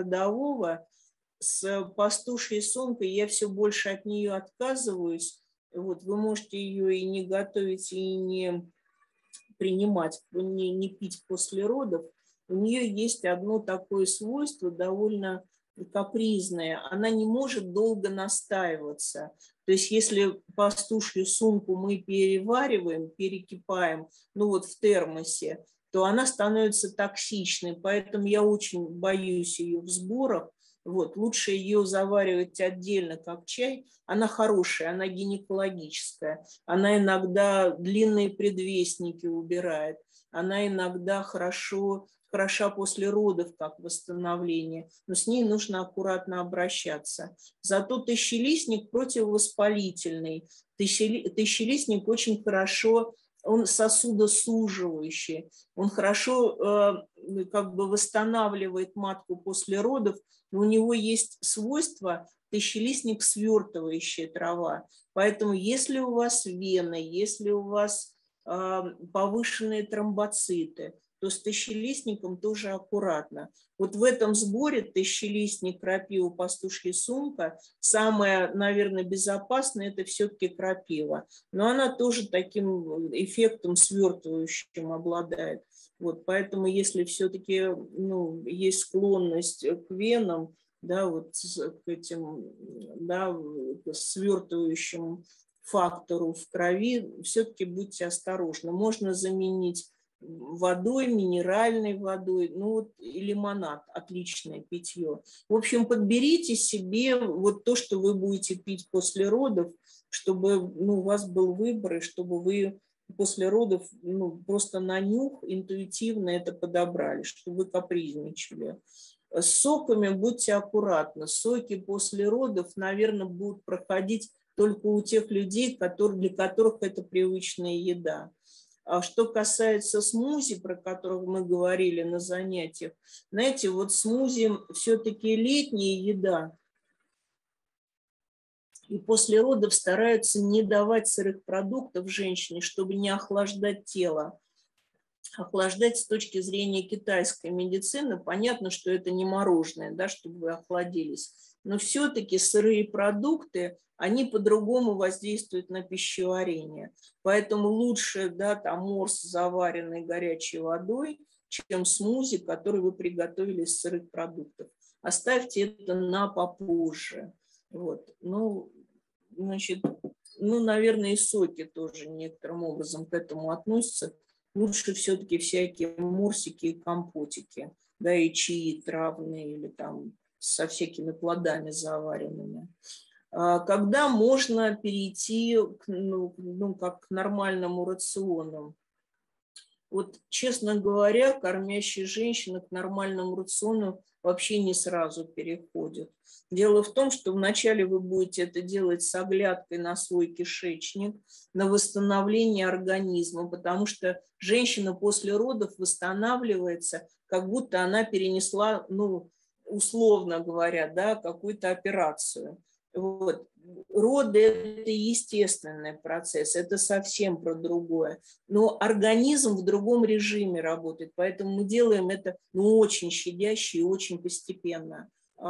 послеродового, с пастушьей сонкой я все больше от нее отказываюсь. Вот, вы можете ее и не готовить, и не принимать, не пить после родов. У нее есть одно такое свойство довольно капризное. Она не может долго настаиваться. То есть если пастушью сумку мы перевариваем, перекипаем, ну вот в термосе, то она становится токсичной. Поэтому я очень боюсь ее в сборах. Вот, лучше ее заваривать отдельно, как чай. Она хорошая, она гинекологическая. Она иногда длинные предвестники убирает. Она иногда хороша после родов, как восстановление. Но с ней нужно аккуратно обращаться. Зато тысячелистник противовоспалительный. Тысячелистник очень хорошо, он сосудосуживающий. Он хорошо как бы восстанавливает матку после родов. Но у него есть свойство тысячелистник свертывающая трава. Поэтому если у вас вены, если у вас повышенные тромбоциты, то с тысячелистником тоже аккуратно. Вот в этом сборе тысячелистник, крапива, пастушья сумка, самое, наверное, безопасное – это все-таки крапива. Но она тоже таким эффектом свертывающим обладает. Вот, поэтому если все-таки есть склонность к венам, да, вот к этим, да, к свертывающему фактору в крови, все-таки будьте осторожны. Можно заменить водой, минеральной водой, и лимонад, отличное питье. В общем, подберите себе вот то, что вы будете пить после родов, чтобы у вас был выбор, и чтобы вы после родов просто на нюх интуитивно это подобрали, чтобы вы капризничали. С соками будьте аккуратны. Соки после родов, наверное, будут проходить только у тех людей, для которых это привычная еда. А что касается смузи, про которых мы говорили на занятиях, знаете, вот смузи все-таки летняя еда. И после родов стараются не давать сырых продуктов женщине, чтобы не охлаждать тело. Охлаждать с точки зрения китайской медицины, понятно, что это не мороженое, да, чтобы вы охладились. Но все-таки сырые продукты, они по-другому воздействуют на пищеварение. Поэтому лучше, да, там морс, заваренный горячей водой, чем смузи, который вы приготовили из сырых продуктов. Оставьте это на попозже. Вот. Наверное, и соки тоже некоторым образом к этому относятся. Лучше все-таки всякие морсики и компотики, да, и чаи травные или там со всякими плодами заваренными. Когда можно перейти как к нормальному рациону? Вот, честно говоря, кормящие женщины к нормальному рациону вообще не сразу переходят. Дело в том, что вначале вы будете это делать с оглядкой на свой кишечник, на восстановление организма, потому что женщина после родов восстанавливается, как будто она перенесла, условно говоря, да, какую-то операцию. Вот. Роды – это естественный процесс, это совсем про другое. Но организм в другом режиме работает, поэтому мы делаем это очень щадяще и очень постепенно.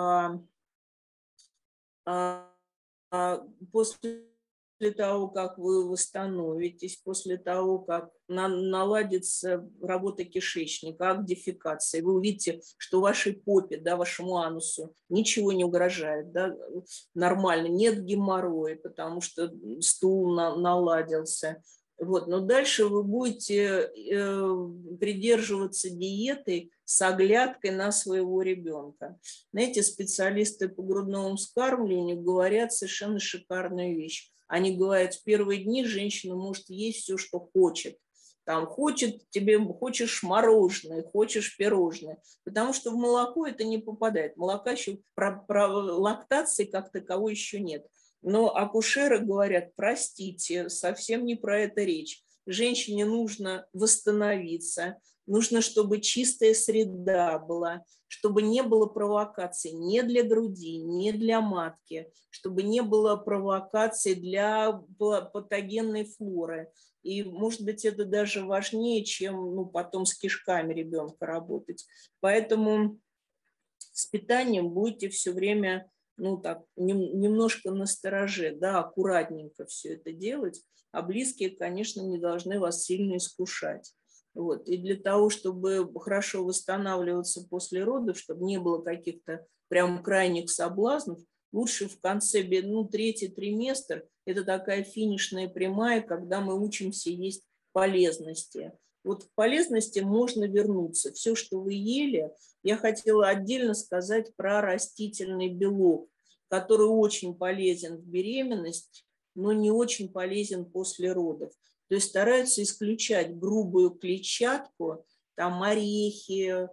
После того, как вы восстановитесь, после того, как наладится работа кишечника, акт дефекации, вы увидите, что вашей попе, да, вашему анусу ничего не угрожает, да, нормально, нет геморроя, потому что стул наладился. Вот. Но дальше вы будете придерживаться диеты с оглядкой на своего ребенка. Знаете, специалисты по грудному вскармливанию говорят совершенно шикарную вещь. Они говорят, в первые дни женщина может есть все, что хочет. Там хочешь мороженое, хочешь пирожное, потому что в молоко это не попадает. Молока еще, про лактации как таковой еще нет. Но акушеры говорят, простите, совсем не про это речь. Женщине нужно восстановиться, нужно, чтобы чистая среда была, чтобы не было провокаций ни для груди, ни для матки, чтобы не было провокаций для патогенной флоры. И, может быть, это даже важнее, чем потом с кишками ребенка работать. Поэтому с питанием будете все время ну так, немножко настороже, да, аккуратненько все это делать, а близкие, конечно, не должны вас сильно искушать. Вот. И для того, чтобы хорошо восстанавливаться после родов, чтобы не было каких-то прям крайних соблазнов, лучше в конце, ну, третий триместр, это такая финишная прямая, когда мы учимся есть полезности. Вот к полезности можно вернуться. Все, что вы ели, я хотела отдельно сказать про растительный белок, который очень полезен в беременность, но не очень полезен после родов. То есть стараются исключать грубую клетчатку, там орехи,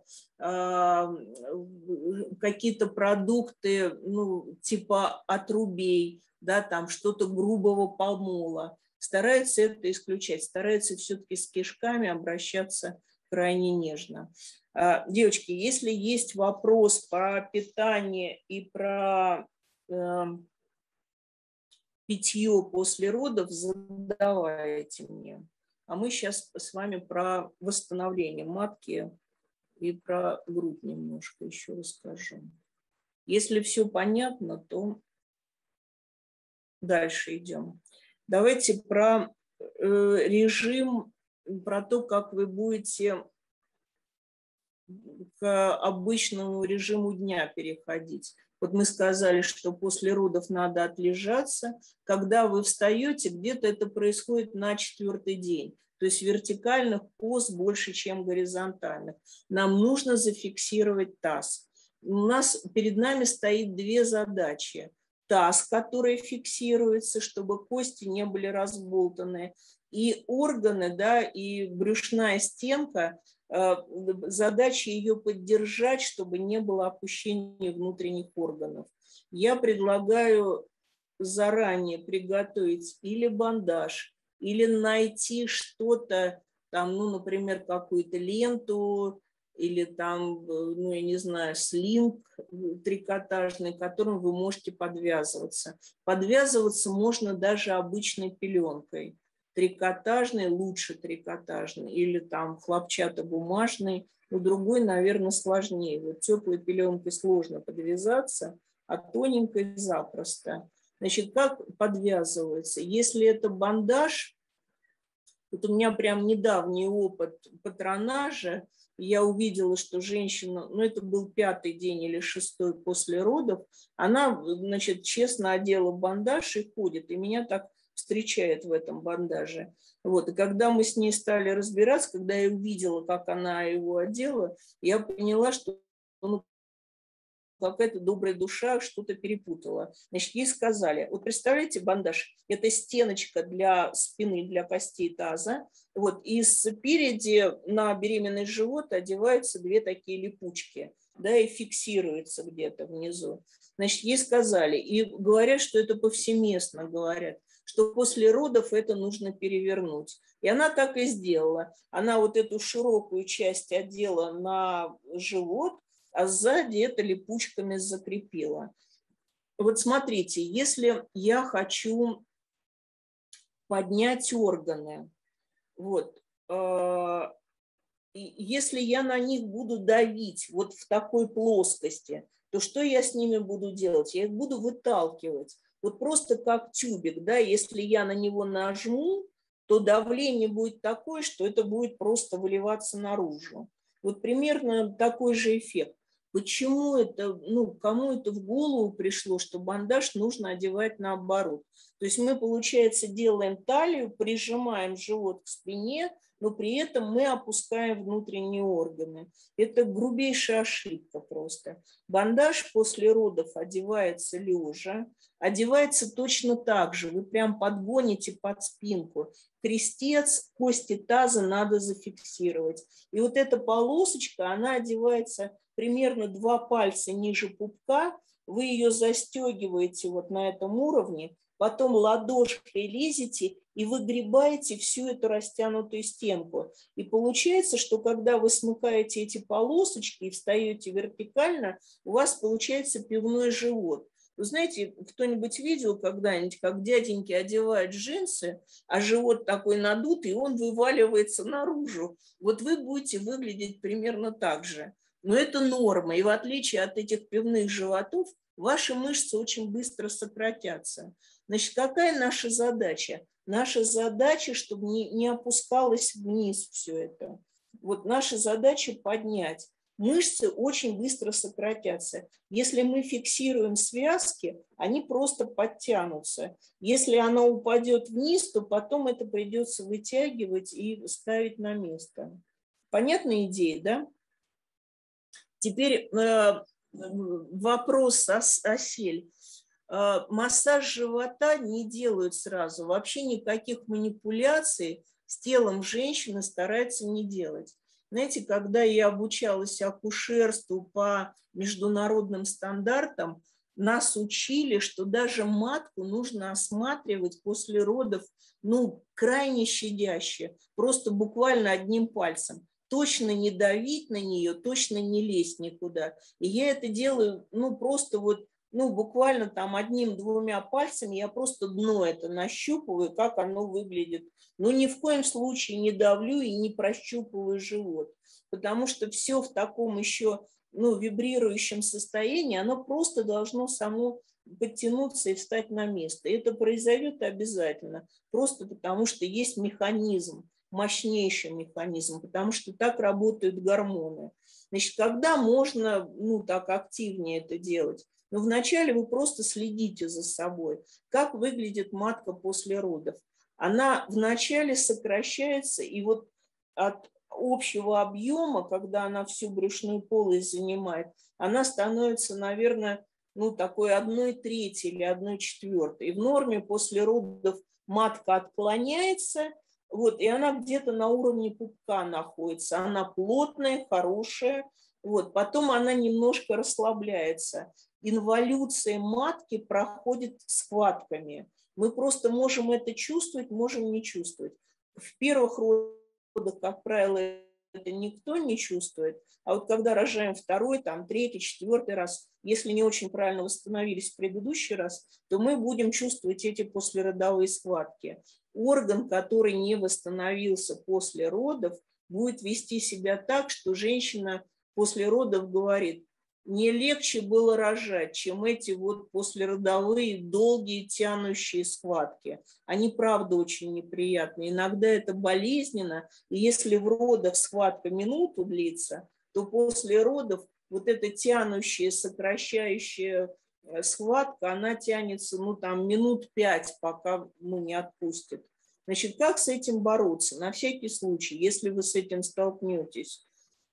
какие-то продукты, ну, типа отрубей, да, там что-то грубого помола. Стараются это исключать, стараются все-таки с кишками обращаться крайне нежно. Девочки, если есть вопрос про питание и про питье после родов, задавайте мне. А мы сейчас с вами про восстановление матки и про грудь немножко еще расскажу. Если все понятно, то дальше идем. Давайте про режим, про то, как вы будете к обычному режиму дня переходить. Вот мы сказали, что после родов надо отлежаться. Когда вы встаете, где-то это происходит на 4-й день. То есть вертикальных поз больше, чем горизонтальных. Нам нужно зафиксировать таз. У нас перед нами стоит 2 задачи. Таз, который фиксируется, чтобы кости не были разболтаны, и органы, да, и брюшная стенка, задача ее поддержать, чтобы не было опущения внутренних органов. Я предлагаю заранее приготовить или бандаж, или найти что-то, там, ну, например, какую-то ленту, или там, ну, я не знаю, слинг трикотажный, которым вы можете подвязываться. Подвязываться можно даже обычной пеленкой. Трикотажный, лучше трикотажный, или там хлопчатобумажный, но другой, наверное, сложнее. Вот теплой пеленкой сложно подвязаться, а тоненькой запросто. Значит, как подвязывается? Если это бандаж, вот у меня прям недавний опыт патронажа, я увидела, что женщина, ну это был 5-й день или 6-й после родов, она, значит, честно одела бандаж и ходит, и меня так встречает в этом бандаже. Вот. И когда мы с ней стали разбираться, когда я увидела, как она его одела, я поняла, что ну, какая-то добрая душа что-то перепутала. Значит, ей сказали, вот представляете, бандаж, это стеночка для спины, для костей таза, вот, и спереди на беременный живот одеваются 2 такие липучки, да, и фиксируются где-то внизу. Значит, ей сказали, и говорят, что это повсеместно говорят, что после родов это нужно перевернуть. И она так и сделала. Она вот эту широкую часть одела на живот, а сзади это липучками закрепила. Вот смотрите, если я хочу поднять органы, вот, если я на них буду давить вот в такой плоскости, то что я с ними буду делать? Я их буду выталкивать. Вот просто как тюбик, да, если я на него нажму, то давление будет такое, что это будет просто выливаться наружу. Вот примерно такой же эффект. Почему это, ну, кому это в голову пришло, что бандаж нужно одевать наоборот? То есть мы, получается, делаем талию, прижимаем живот к спине, но при этом мы опускаем внутренние органы. Это грубейшая ошибка просто. Бандаж после родов одевается лежа, одевается точно так же. Вы прям подгоните под спинку. Крестец, кости таза надо зафиксировать. И вот эта полосочка, она одевается примерно 2 пальца ниже пупка. Вы ее застегиваете вот на этом уровне, потом ладошкой лезете и выгребаете всю эту растянутую стенку. И получается, что когда вы смыкаете эти полосочки и встаете вертикально, у вас получается пивной живот. Вы знаете, кто-нибудь видел когда-нибудь, как дяденьки одевают джинсы, а живот такой надутый, и он вываливается наружу? Вот вы будете выглядеть примерно так же. Но это норма. И в отличие от этих пивных животов, ваши мышцы очень быстро сократятся. Значит, какая наша задача? Наша задача, чтобы не опускалось вниз все это. Вот наша задача поднять. Мышцы очень быстро сократятся. Если мы фиксируем связки, они просто подтянутся. Если она упадет вниз, то потом это придется вытягивать и ставить на место. Понятная идея, да? Теперь вопрос, Асель. Массаж живота не делают сразу. Вообще никаких манипуляций с телом женщины стараются не делать. Знаете, когда я обучалась акушерству по международным стандартам, нас учили, что даже матку нужно осматривать после родов, ну, крайне щадяще, просто буквально одним пальцем. Точно не давить на нее, точно не лезть никуда. И я это делаю, ну, просто вот, ну, буквально там одним-двумя пальцами я просто дно это нащупываю, как оно выглядит. Но ни в коем случае не давлю и не прощупываю живот, потому что все в таком еще, ну, вибрирующем состоянии, оно просто должно само подтянуться и встать на место. И это произойдет обязательно, просто потому что есть механизм, мощнейший механизм, потому что так работают гормоны. Значит, когда можно, ну, так активнее это делать? Но вначале вы просто следите за собой, как выглядит матка после родов. Она вначале сокращается, и вот от общего объема, когда она всю брюшную полость занимает, она становится, наверное, ну, такой 1/3 или 1/4. И в норме после родов матка отклоняется, вот, и она где-то на уровне пупка находится. Она плотная, хорошая. Вот, потом она немножко расслабляется. Инволюция матки проходит схватками. Мы просто можем это чувствовать, можем не чувствовать. В первых родах, как правило, это никто не чувствует. А вот когда рожаем второй, там, третий, четвертый раз, если не очень правильно восстановились в предыдущий раз, то мы будем чувствовать эти послеродовые схватки. Орган, который не восстановился после родов, будет вести себя так, что женщина после родов говорит: не легче было рожать, чем эти вот послеродовые долгие тянущие схватки. Они, правда, очень неприятные. Иногда это болезненно, и если в родах схватка минуту длится, то после родов вот эта тянущая, сокращающая схватка, она тянется, ну, там, минут 5, пока, ну, не отпустит. Значит, как с этим бороться? На всякий случай, если вы с этим столкнетесь,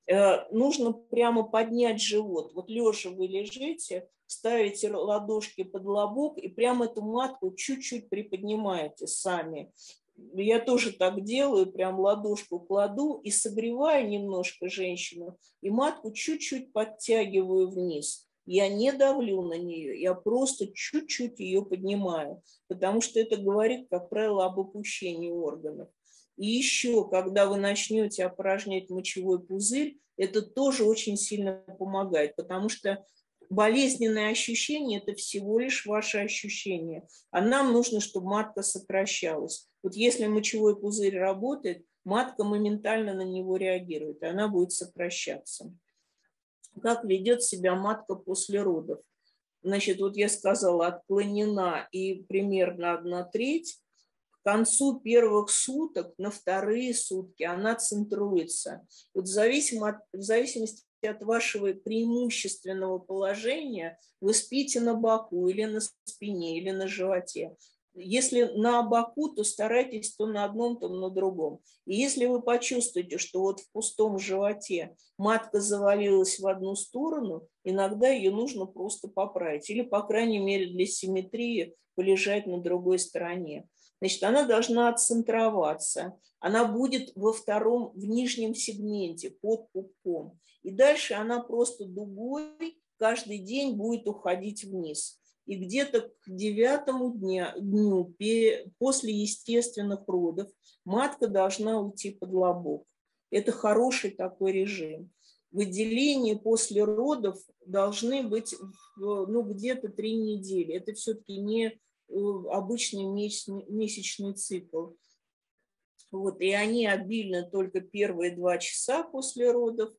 нужно прямо поднять живот. Вот лежа вы лежите, ставите ладошки под лобок и прямо эту матку чуть-чуть приподнимаете сами. Я тоже так делаю, прям ладошку кладу и согреваю немножко женщину, и матку чуть-чуть подтягиваю вниз. Я не давлю на нее, я просто чуть-чуть ее поднимаю, потому что это говорит, как правило, об опущении органов. И еще, когда вы начнете опорожнять мочевой пузырь, это тоже очень сильно помогает, потому что болезненные ощущения – это всего лишь ваши ощущения. А нам нужно, чтобы матка сокращалась. Вот если мочевой пузырь работает, матка моментально на него реагирует, и она будет сокращаться. Как ведет себя матка после родов? Значит, вот я сказала, отклонена и примерно 1/3. К концу первых суток, на вторые сутки она центруется. Вот в зависимости от вашего преимущественного положения вы спите на боку или на спине, или на животе. Если на боку, то старайтесь то на одном, то на другом. И если вы почувствуете, что вот в пустом животе матка завалилась в одну сторону, иногда ее нужно просто поправить. Или, по крайней мере, для симметрии полежать на другой стороне. Значит, она должна отцентроваться. Она будет в нижнем сегменте, под пупком. И дальше она просто дугой каждый день будет уходить вниз. И где-то к 9-му дню после естественных родов матка должна уйти под лобок. Это хороший такой режим. Выделения после родов должны быть, ну, где-то 3 недели. Это все-таки не обычный месячный цикл. Вот, и они обильны только первые 2 часа после родов.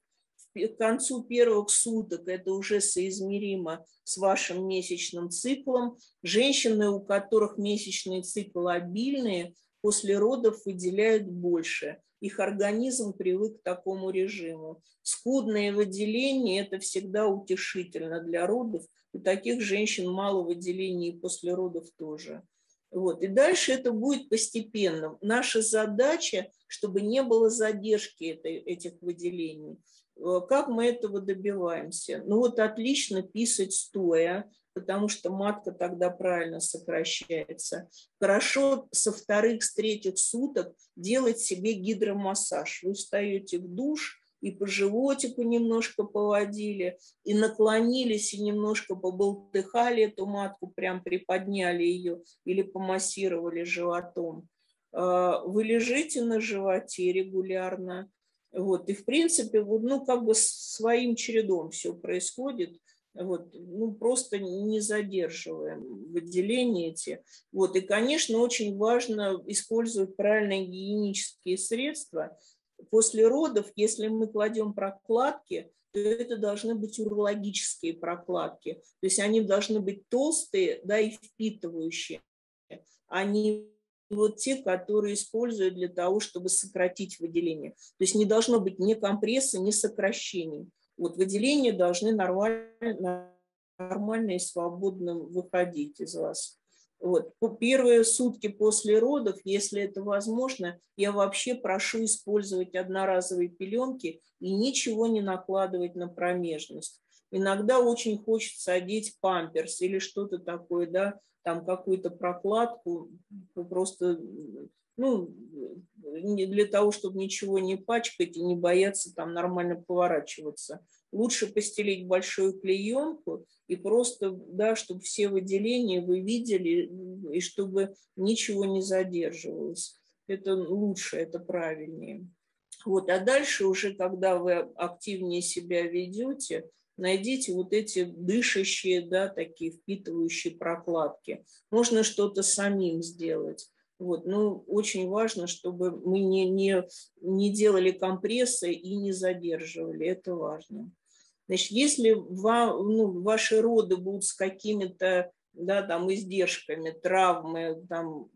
к концу первых суток это уже соизмеримо с вашим месячным циклом. Женщины, у которых месячные циклы обильные, после родов выделяют больше. Их организм привык к такому режиму. Скудные выделения – это всегда утешительно для родов. У таких женщин мало выделений после родов тоже. Вот. И дальше это будет постепенно. Наша задача, чтобы не было задержки этих выделений. Как мы этого добиваемся? Ну вот отлично писать стоя, потому что матка тогда правильно сокращается. Хорошо со вторых, с третьих суток делать себе гидромассаж. Вы встаете в душ и по животику немножко поводили, и наклонились, и немножко поболтыхали эту матку, прям приподняли ее или помассировали животом. Вы лежите на животе регулярно. Вот, и в принципе, ну, как бы своим чередом все происходит. Вот, ну, просто не задерживаем выделения эти. Вот, и, конечно, очень важно использовать правильные гигиенические средства. После родов, если мы кладем прокладки, то это должны быть урологические прокладки. То есть они должны быть толстые, да, и впитывающие, а не вот те, которые используют для того, чтобы сократить выделение. То есть не должно быть ни компресса, ни сокращений. Вот выделения должны нормально и свободно выходить из вас. Вот. Первые сутки после родов, если это возможно, я вообще прошу использовать одноразовые пеленки и ничего не накладывать на промежность. Иногда очень хочется одеть памперс или что-то такое, да, там какую-то прокладку, просто, ну, для того, чтобы ничего не пачкать и не бояться там нормально поворачиваться. Лучше постелить большую клеенку и просто, да, чтобы все выделения вы видели, и чтобы ничего не задерживалось. Это лучше, это правильнее. Вот, а дальше уже, когда вы активнее себя ведете, найдите вот эти дышащие, да, такие впитывающие прокладки. Можно что-то самим сделать. Вот, но очень важно, чтобы мы не делали компрессы и не задерживали. Это важно. Значит, если ваши роды будут с какими-то, да, там, издержками, травмы, там,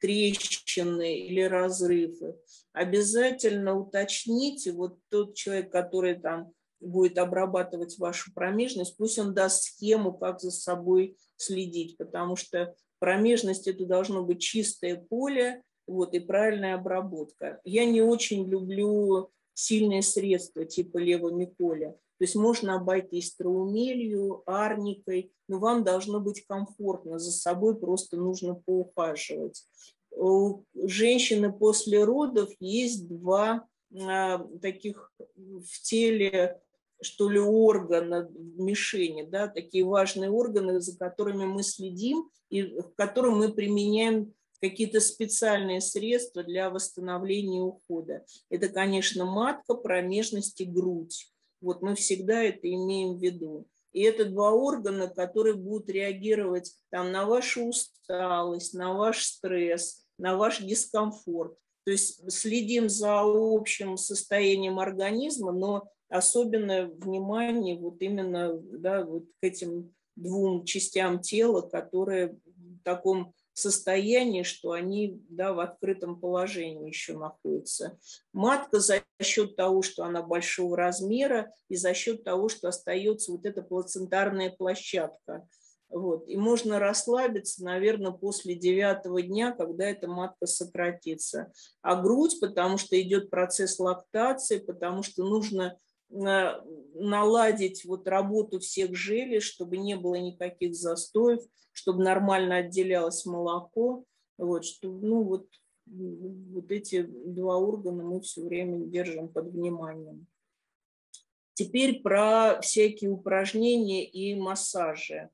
трещины или разрывы, обязательно уточните, вот тот человек, который там будет обрабатывать вашу промежность, пусть он даст схему, как за собой следить, потому что промежность – это должно быть чистое поле, вот, и правильная обработка. Я не очень люблю сильные средства типа левомиколя. То есть можно обойтись траумелью, арникой, но вам должно быть комфортно, за собой просто нужно поухаживать. У женщины после родов есть два таких в теле, что ли, органа, мишени, да, такие важные органы, за которыми мы следим и в которых мы применяем какие-то специальные средства для восстановления и ухода. Это, конечно, матка, промежность и грудь. Вот мы всегда это имеем в виду. И это два органа, которые будут реагировать там, на вашу усталость, на ваш стресс, на ваш дискомфорт. То есть следим за общим состоянием организма, но особенное внимание вот именно, да, вот к этим двум частям тела, которые в таком состоянии, что они, да, в открытом положении еще находятся. Матка за счет того, что она большого размера, и за счет того, что остается вот эта плацентарная площадка. Вот. И можно расслабиться, наверное, после 9-го дня, когда эта матка сократится. А грудь, потому что идет процесс лактации, потому что нужно наладить вот работу всех желез, чтобы не было никаких застоев, чтобы нормально отделялось молоко. Вот, что, ну, вот эти два органа мы все время держим под вниманием. Теперь про всякие упражнения и массажи.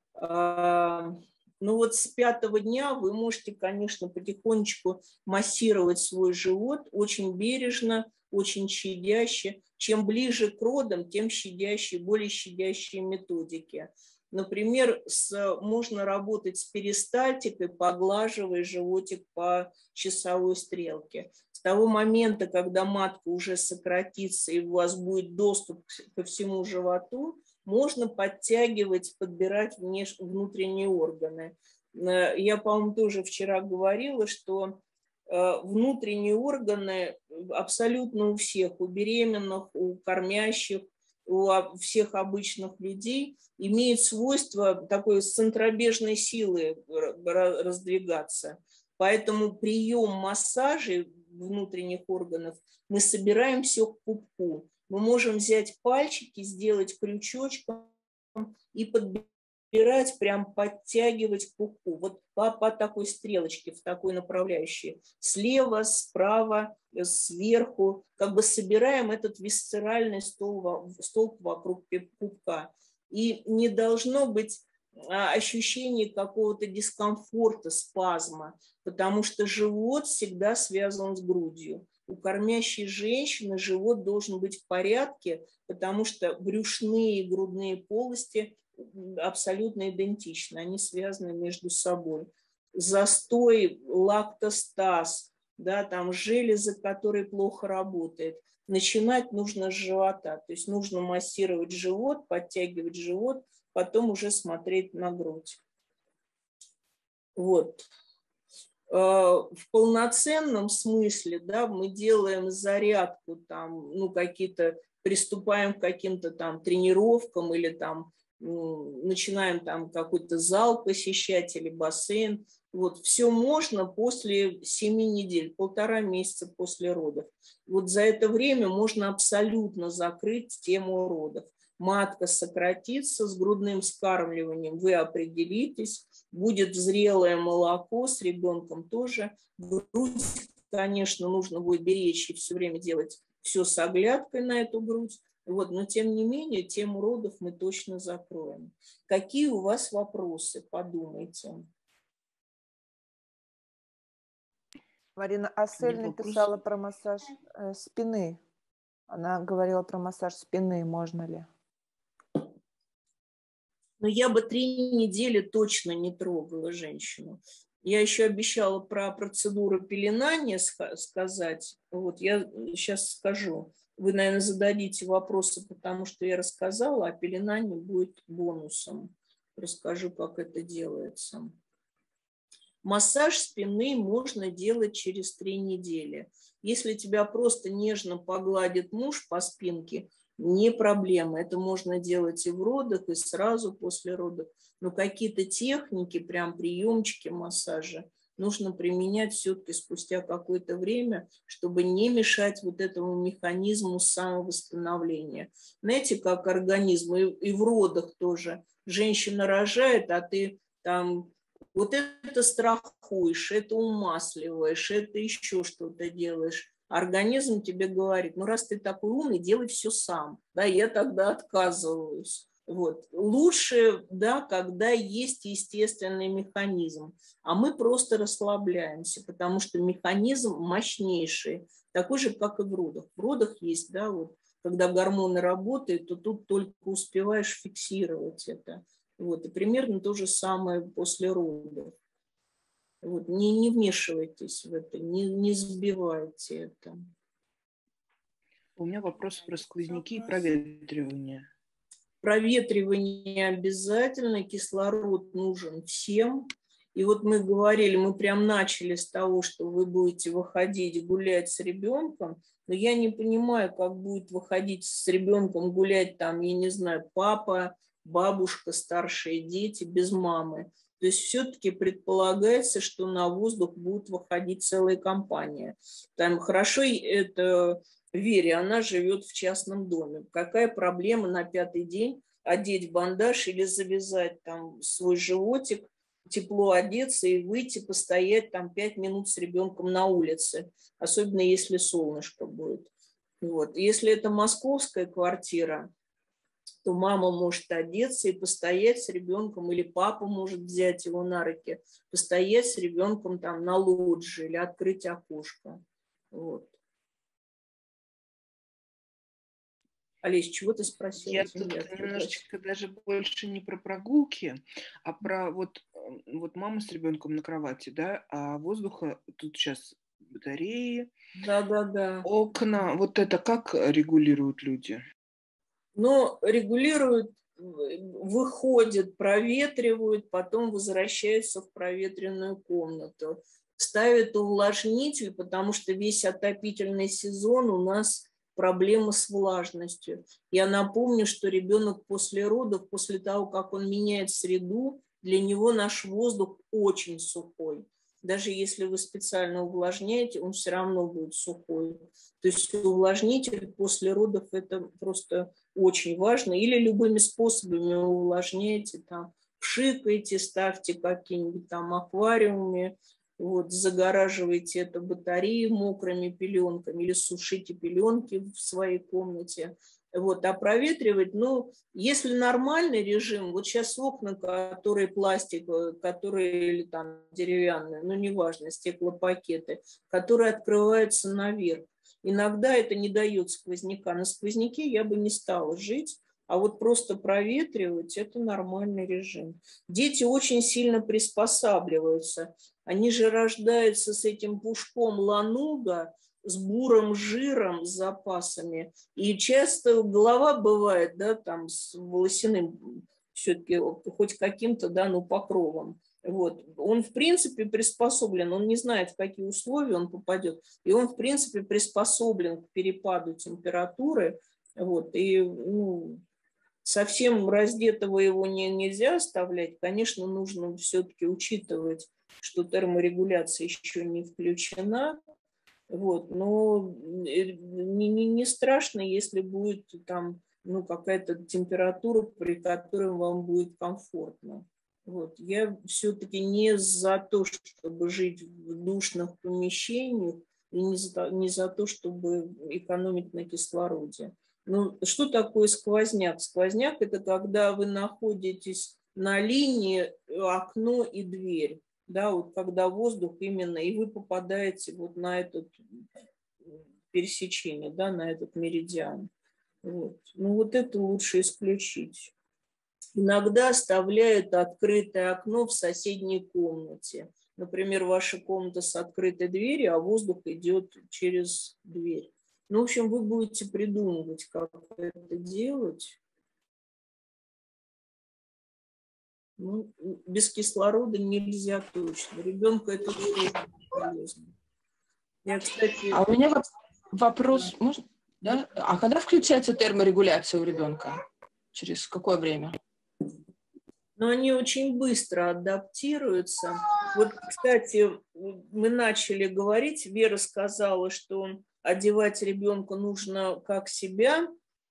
Ну вот с 5-го дня вы можете, конечно, потихонечку массировать свой живот очень бережно, очень щадяще. Чем ближе к родам, тем щадящие, более щадящие методики. Например, можно работать с перистальтикой, поглаживая животик по часовой стрелке. С С того момента, когда матка уже сократится и у вас будет доступ ко всему животу, можно подтягивать, подбирать внутренние органы. Я, по-моему, тоже вчера говорила, что внутренние органы абсолютно у всех, у беременных, у кормящих, у всех обычных людей имеют свойство такой центробежной силы раздвигаться. Поэтому прием массажей внутренних органов мы собираем все к пупку. Мы можем взять пальчики, сделать крючочком и подбирать, прям подтягивать к пупку. Вот по такой стрелочке, в такой направляющей. Слева, справа, сверху. Как бы собираем этот висцеральный столб вокруг пупка. И не должно быть ощущение какого-то дискомфорта, спазма, потому что живот всегда связан с грудью. У кормящей женщины живот должен быть в порядке, потому что брюшные и грудные полости абсолютно идентичны, они связаны между собой. Застой, лактостаз, да, там железы, которые плохо работают. Начинать нужно с живота, то есть нужно массировать живот, подтягивать живот, потом уже смотреть на грудь. Вот. В полноценном смысле, да, мы делаем зарядку, там, ну, какие-то, приступаем к каким-то там тренировкам или там начинаем там какой-то зал посещать или бассейн. Вот, все можно после 7 недель, 1,5 месяца после родов. Вот за это время можно абсолютно закрыть тему родов. Матка сократится, с грудным вскармливанием вы определитесь, будет зрелое молоко, с ребенком тоже. Грудь, конечно, нужно будет беречь и все время делать все с оглядкой на эту грудь. Вот, но тем не менее, тему родов мы точно закроем. Какие у вас вопросы? Подумайте. Марина Ассель написала про массаж спины. Она говорила про массаж спины, можно ли? Но я бы 3 недели точно не трогала женщину. Я еще обещала про процедуру пеленания сказать. Вот я сейчас скажу. Вы, наверное, зададите вопросы, потому что я рассказала, а пеленание будет бонусом. Расскажу, как это делается. Массаж спины можно делать через 3 недели. Если тебя просто нежно погладит муж по спинке, не проблема. Это можно делать и в родах, и сразу после родов. Но какие-то техники, прям приемчики массажа, нужно применять все-таки спустя какое-то время, чтобы не мешать вот этому механизму самовосстановления. Знаете, как организм, и в родах тоже. Женщина рожает, а ты там вот это страхуешь, это умасливаешь, это еще что-то делаешь. Организм тебе говорит, ну раз ты такой умный, делай все сам. Да, я тогда отказываюсь. Вот. Лучше, да, когда есть естественный механизм, а мы просто расслабляемся, потому что механизм мощнейший, такой же, как и в родах. В родах есть, да, вот, когда гормоны работают, то тут только успеваешь фиксировать это. Вот. И примерно то же самое после родов. Вот. Не вмешивайтесь в это, не сбивайте это. У меня вопрос про сквозняки и проветривание. Проветривание обязательно, кислород нужен всем. И вот мы говорили, мы прям начали с того, что вы будете выходить гулять с ребенком, но я не понимаю, как будет выходить с ребенком гулять там, я не знаю, папа, бабушка, старшие дети без мамы. То есть все-таки предполагается, что на воздух будет выходить целая компания. Там хорошо это Вере, она живет в частном доме. Какая проблема на 5-й день одеть бандаж или завязать там свой животик, тепло одеться и выйти, постоять там 5 минут с ребенком на улице, особенно если солнышко будет. Вот. Если это московская квартира, то мама может одеться и постоять с ребенком, или папа может взять его на руки, постоять с ребенком там на лоджии или открыть окошко. Вот. Олесь, чего ты спросила? Я тут немножечко даже больше не про прогулки, а про вот мама с ребенком на кровати, да, а воздуха тут сейчас батареи, Да. окна. Вот это как регулируют люди? Но регулируют, выходят, проветривают, потом возвращаются в проветренную комнату. Ставят увлажнитель, потому что весь отопительный сезон у нас проблема с влажностью. Я напомню, что ребенок после родов, после того, как он меняет среду, для него наш воздух очень сухой. Даже если вы специально увлажняете, он все равно будет сухой. То есть увлажнитель после родов – это просто очень важно. Или любыми способами увлажняйте, там, пшикайте, ставьте какие-нибудь там аквариумы, вот, загораживайте это батареи мокрыми пеленками или сушите пеленки в своей комнате. Вот, а проветривать, ну, если нормальный режим, вот сейчас окна, которые пластик, которые или там деревянные, ну, неважно, стеклопакеты, которые открываются наверх. Иногда это не дает сквозняка. На сквозняке я бы не стала жить, а вот просто проветривать – это нормальный режим. Дети очень сильно приспосабливаются. Они же рождаются с этим пушком лануга, с бурым жиром, с запасами. И часто голова бывает, да, там с волосяным все-таки хоть каким-то, да, ну, покровом. Вот. Он, в принципе, приспособлен, он не знает, в какие условия он попадет, и он, в принципе, приспособлен к перепаду температуры. Вот. И ну, совсем раздетого его нельзя оставлять. Конечно, нужно все-таки учитывать, что терморегуляция еще не включена. Вот. Но не страшно, если будет там ну, какая-то температура, при которой вам будет комфортно. Вот. Я все-таки не за то, чтобы жить в душных помещениях, и не за то, чтобы экономить на кислороде. Ну, что такое сквозняк? Сквозняк – это когда вы находитесь на линии окно и дверь. Да, вот когда воздух именно, и вы попадаете вот на это пересечение, да, на этот меридиан. Вот. Ну, вот это лучше исключить. Иногда оставляют открытое окно в соседней комнате. Например, ваша комната с открытой дверью, а воздух идет через дверь. Ну, в общем, вы будете придумывать, как это делать. Ну, без кислорода нельзя точно. Ребенку это тоже полезно. Я, кстати... А у меня вопрос, можно? Да? А когда включается терморегуляция у ребенка? Через какое время? Но они очень быстро адаптируются. Вот, кстати, мы начали говорить, Вера сказала, что одевать ребенка нужно как себя.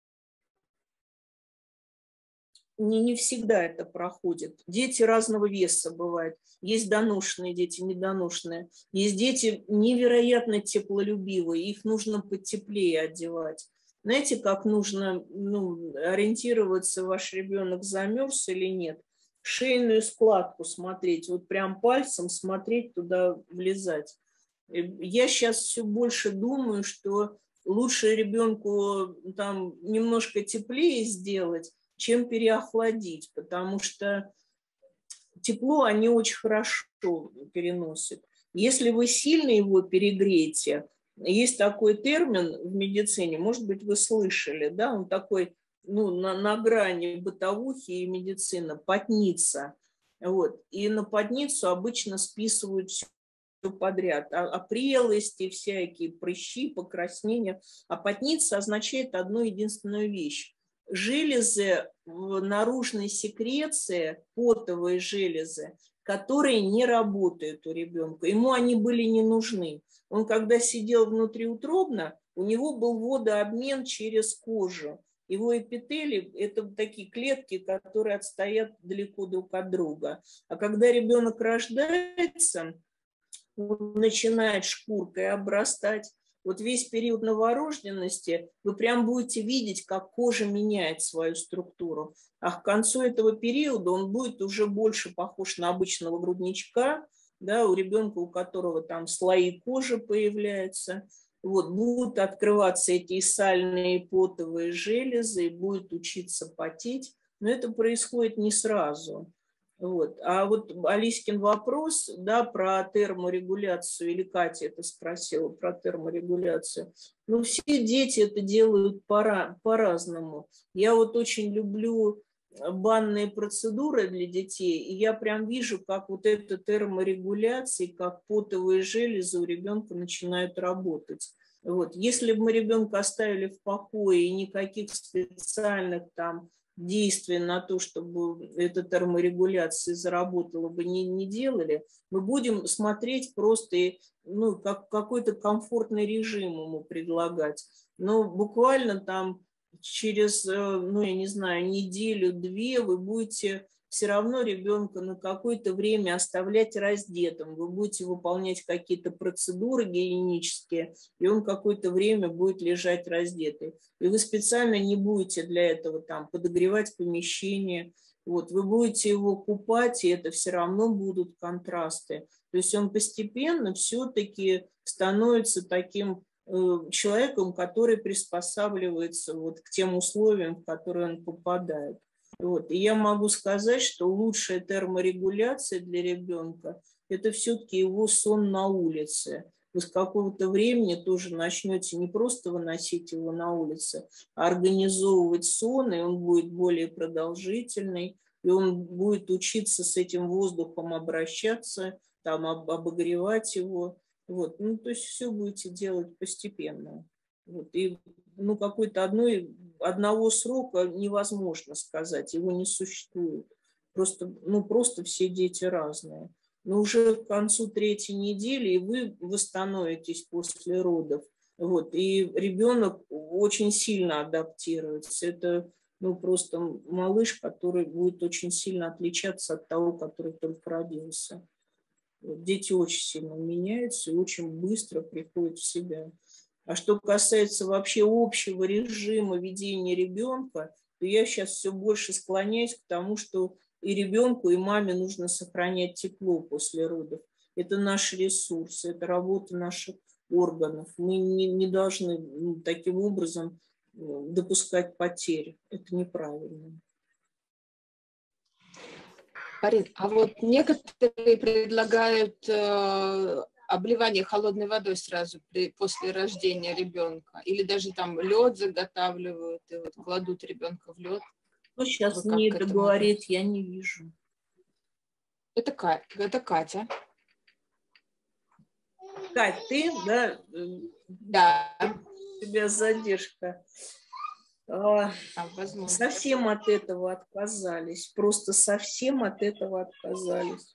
Не всегда это проходит. Дети разного веса бывают. Есть доношенные дети, недоношенные. Есть дети невероятно теплолюбивые, их нужно потеплее одевать. Знаете, как нужно ориентироваться, ваш ребенок замерз или нет? Шейную складку смотреть, вот прям пальцем смотреть, туда влезать. Я сейчас все больше думаю, что лучше ребенку там немножко теплее сделать, чем переохладить, потому что тепло они очень хорошо переносят. Если вы сильно его перегреете, есть такой термин в медицине, может быть, вы слышали, да, он такой, ну, на грани бытовухи и медицины, потница. Вот. И на потницу обычно списывают все подряд, опрелости, всякие прыщи, покраснения. А потница означает одну единственную вещь. Железы наружной секреции, потовые железы, которые не работают у ребенка. Ему они были не нужны. Он, когда сидел внутриутробно, у него был водообмен через кожу. Его эпители – это такие клетки, которые отстоят далеко друг от друга. А когда ребенок рождается, он начинает шкуркой обрастать. Вот весь период новорожденности вы прям будете видеть, как кожа меняет свою структуру. А к концу этого периода он будет уже больше похож на обычного грудничка, да, у ребенка, у которого там слои кожи появляются. Вот, будут открываться эти сальные потовые железы, и будет учиться потеть. Но это происходит не сразу. Вот. А вот Алискин вопрос, да, про терморегуляцию, или Катя это спросила про терморегуляцию. Ну, все дети это делают по-разному. Я вот очень люблю банные процедуры для детей, и я прям вижу, как вот эта терморегуляция, как потовые железы у ребенка начинают работать. Вот. Если бы мы ребенка оставили в покое и никаких специальных там действия на то, чтобы эта терморегуляция заработала бы, не делали, мы будем смотреть просто, ну, как какой-то комфортный режим ему предлагать. Но буквально там через, ну, я не знаю, неделю-две вы будете все равно ребенка на какое-то время оставлять раздетым. Вы будете выполнять какие-то процедуры гигиенические, и он какое-то время будет лежать раздетый. И вы специально не будете для этого там подогревать помещение. Вот, вы будете его купать, и это все равно будут контрасты. То есть он постепенно все-таки становится таким человеком, который приспосабливается вот к тем условиям, в которые он попадает. Вот. И я могу сказать, что лучшая терморегуляция для ребенка – это все-таки его сон на улице. Вы с какого-то времени тоже начнете не просто выносить его на улице, а организовывать сон, и он будет более продолжительный, и он будет учиться с этим воздухом обращаться, там, обогревать его. Вот. Ну, то есть все будете делать постепенно. Вот. И ну, какой-то одного срока невозможно сказать, его не существует. Просто все дети разные. Но уже к концу 3-й недели и вы восстановитесь после родов. Вот. И ребенок очень сильно адаптируется. Это просто малыш, который будет очень сильно отличаться от того, который только родился. Дети очень сильно меняются и очень быстро приходят в себя. А что касается вообще общего режима ведения ребенка, то я сейчас все больше склоняюсь к тому, что и ребенку, и маме нужно сохранять тепло после родов. Это наш ресурс, это работа наших органов. Мы не должны таким образом допускать потери. Это неправильно. Марин, а вот некоторые предлагают обливание холодной водой сразу после рождения ребенка, или даже там лед заготавливают и вот кладут ребенка в лед. Кто сейчас мне это говорит, я не вижу. Это Катя. Кать, ты, да? Да. У тебя задержка. Совсем от этого отказались. Просто совсем от этого отказались.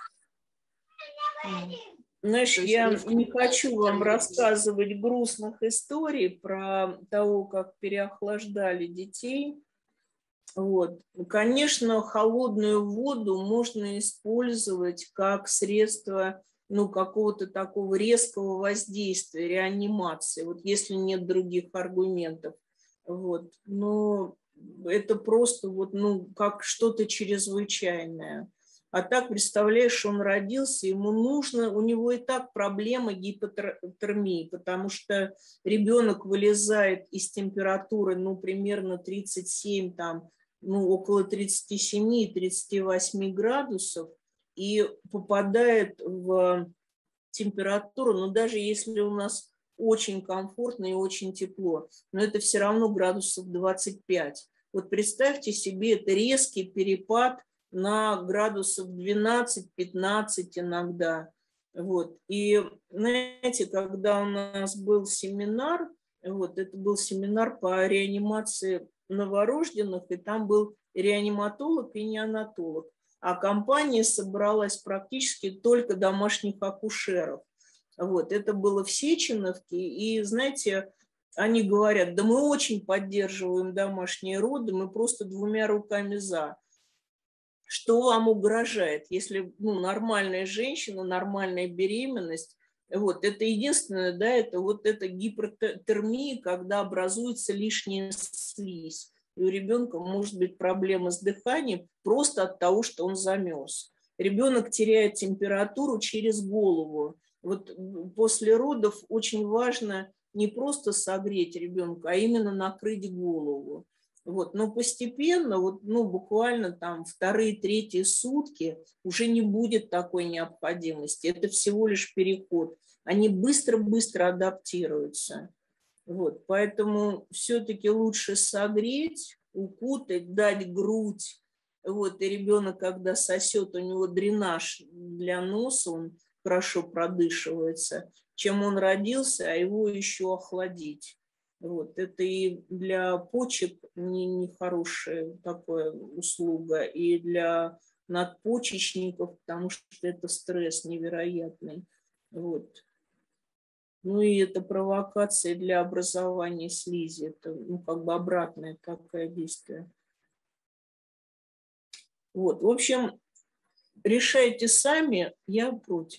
Знаешь, я не хочу вам рассказывать грустных историй про того, как переохлаждали детей. Вот. Конечно, холодную воду можно использовать как средство какого-то такого резкого воздействия, реанимации, вот если нет других аргументов. Вот. Но это просто как что-то чрезвычайное. А так, представляешь, он родился, ему нужно, у него и так проблема гипотермии, потому что ребенок вылезает из температуры, примерно 37, около 37 и 38 градусов и попадает в температуру, даже если у нас очень комфортно и очень тепло, но это все равно градусов 25. Вот представьте себе, это резкий перепад на градусов 12-15 иногда. Вот. И, знаете, когда у нас был семинар, это был семинар по реанимации новорожденных, и там был реаниматолог и неонатолог. А компания собралась практически только домашних акушеров. Вот. Это было в Сеченовке, и, знаете, они говорят, да мы очень поддерживаем домашние роды, мы просто 2 руками за. Что вам угрожает, если нормальная женщина, нормальная беременность, это единственное, да, это гипертермия, когда образуется лишняя слизь. И у ребенка может быть проблема с дыханием просто от того, что он замерз. Ребенок теряет температуру через голову. Вот после родов очень важно не просто согреть ребенка, а именно накрыть голову. Вот. Но постепенно, вот, ну, буквально там 2-3 сутки уже не будет такой необходимости. Это всего лишь переход. Они быстро-быстро адаптируются. Вот. Поэтому все-таки лучше согреть, укутать, дать грудь. Вот. И ребенок, когда сосет, у него дренаж для носа, он хорошо продышивается, чем он родился, а его еще охладить. Вот. Это и для почек не хорошая такая услуга, и для надпочечников, потому что это стресс невероятный. Вот. Ну и это провокация для образования слизи. Это, ну, как бы обратное такое действие. Вот. В общем, решайте сами, я против.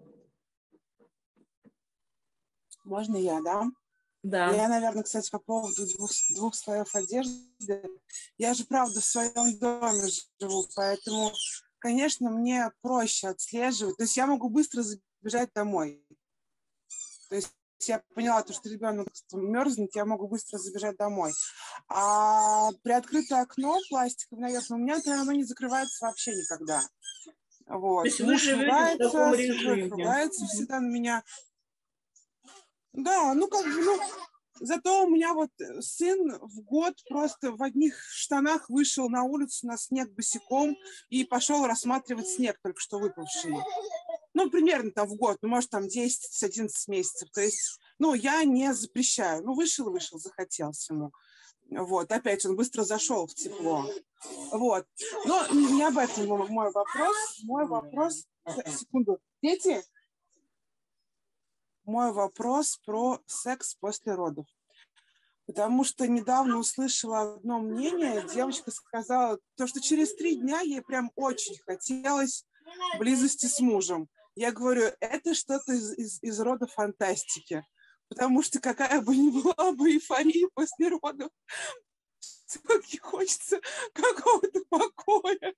Можно я, да? Да. Я, наверное, кстати, по поводу двух слоев одежды. Я же, правда, в своем доме живу, поэтому, конечно, мне проще отслеживать. То есть я могу быстро забежать домой. То есть я поняла, что ребенок мерзнет, я могу быстро забежать домой. А приоткрытое окно пластиковое, наверное, у меня оно не закрывается вообще никогда. Вот. То есть вы живете в таком режиме. Ругается всегда на меня. Да, ну как бы, ну, зато у меня вот сын в год просто в одних штанах вышел на улицу на снег босиком и пошел рассматривать снег, только что выпавший. Ну, примерно там в год, ну, может, там 10-11 месяцев. То есть, ну, я не запрещаю. Ну, вышел, захотелось ему. Вот, опять он быстро зашел в тепло. Вот. Но не об этом мой вопрос. Мой вопрос... Секунду. Дети? Мой вопрос про секс после родов. Потому что недавно услышала одно мнение. Девочка сказала, то, что через 3 дня ей прям очень хотелось близости с мужем. Я говорю, это что-то из рода фантастики. Потому что какая бы ни была бы эйфория после родов, все-таки хочется какого-то покоя.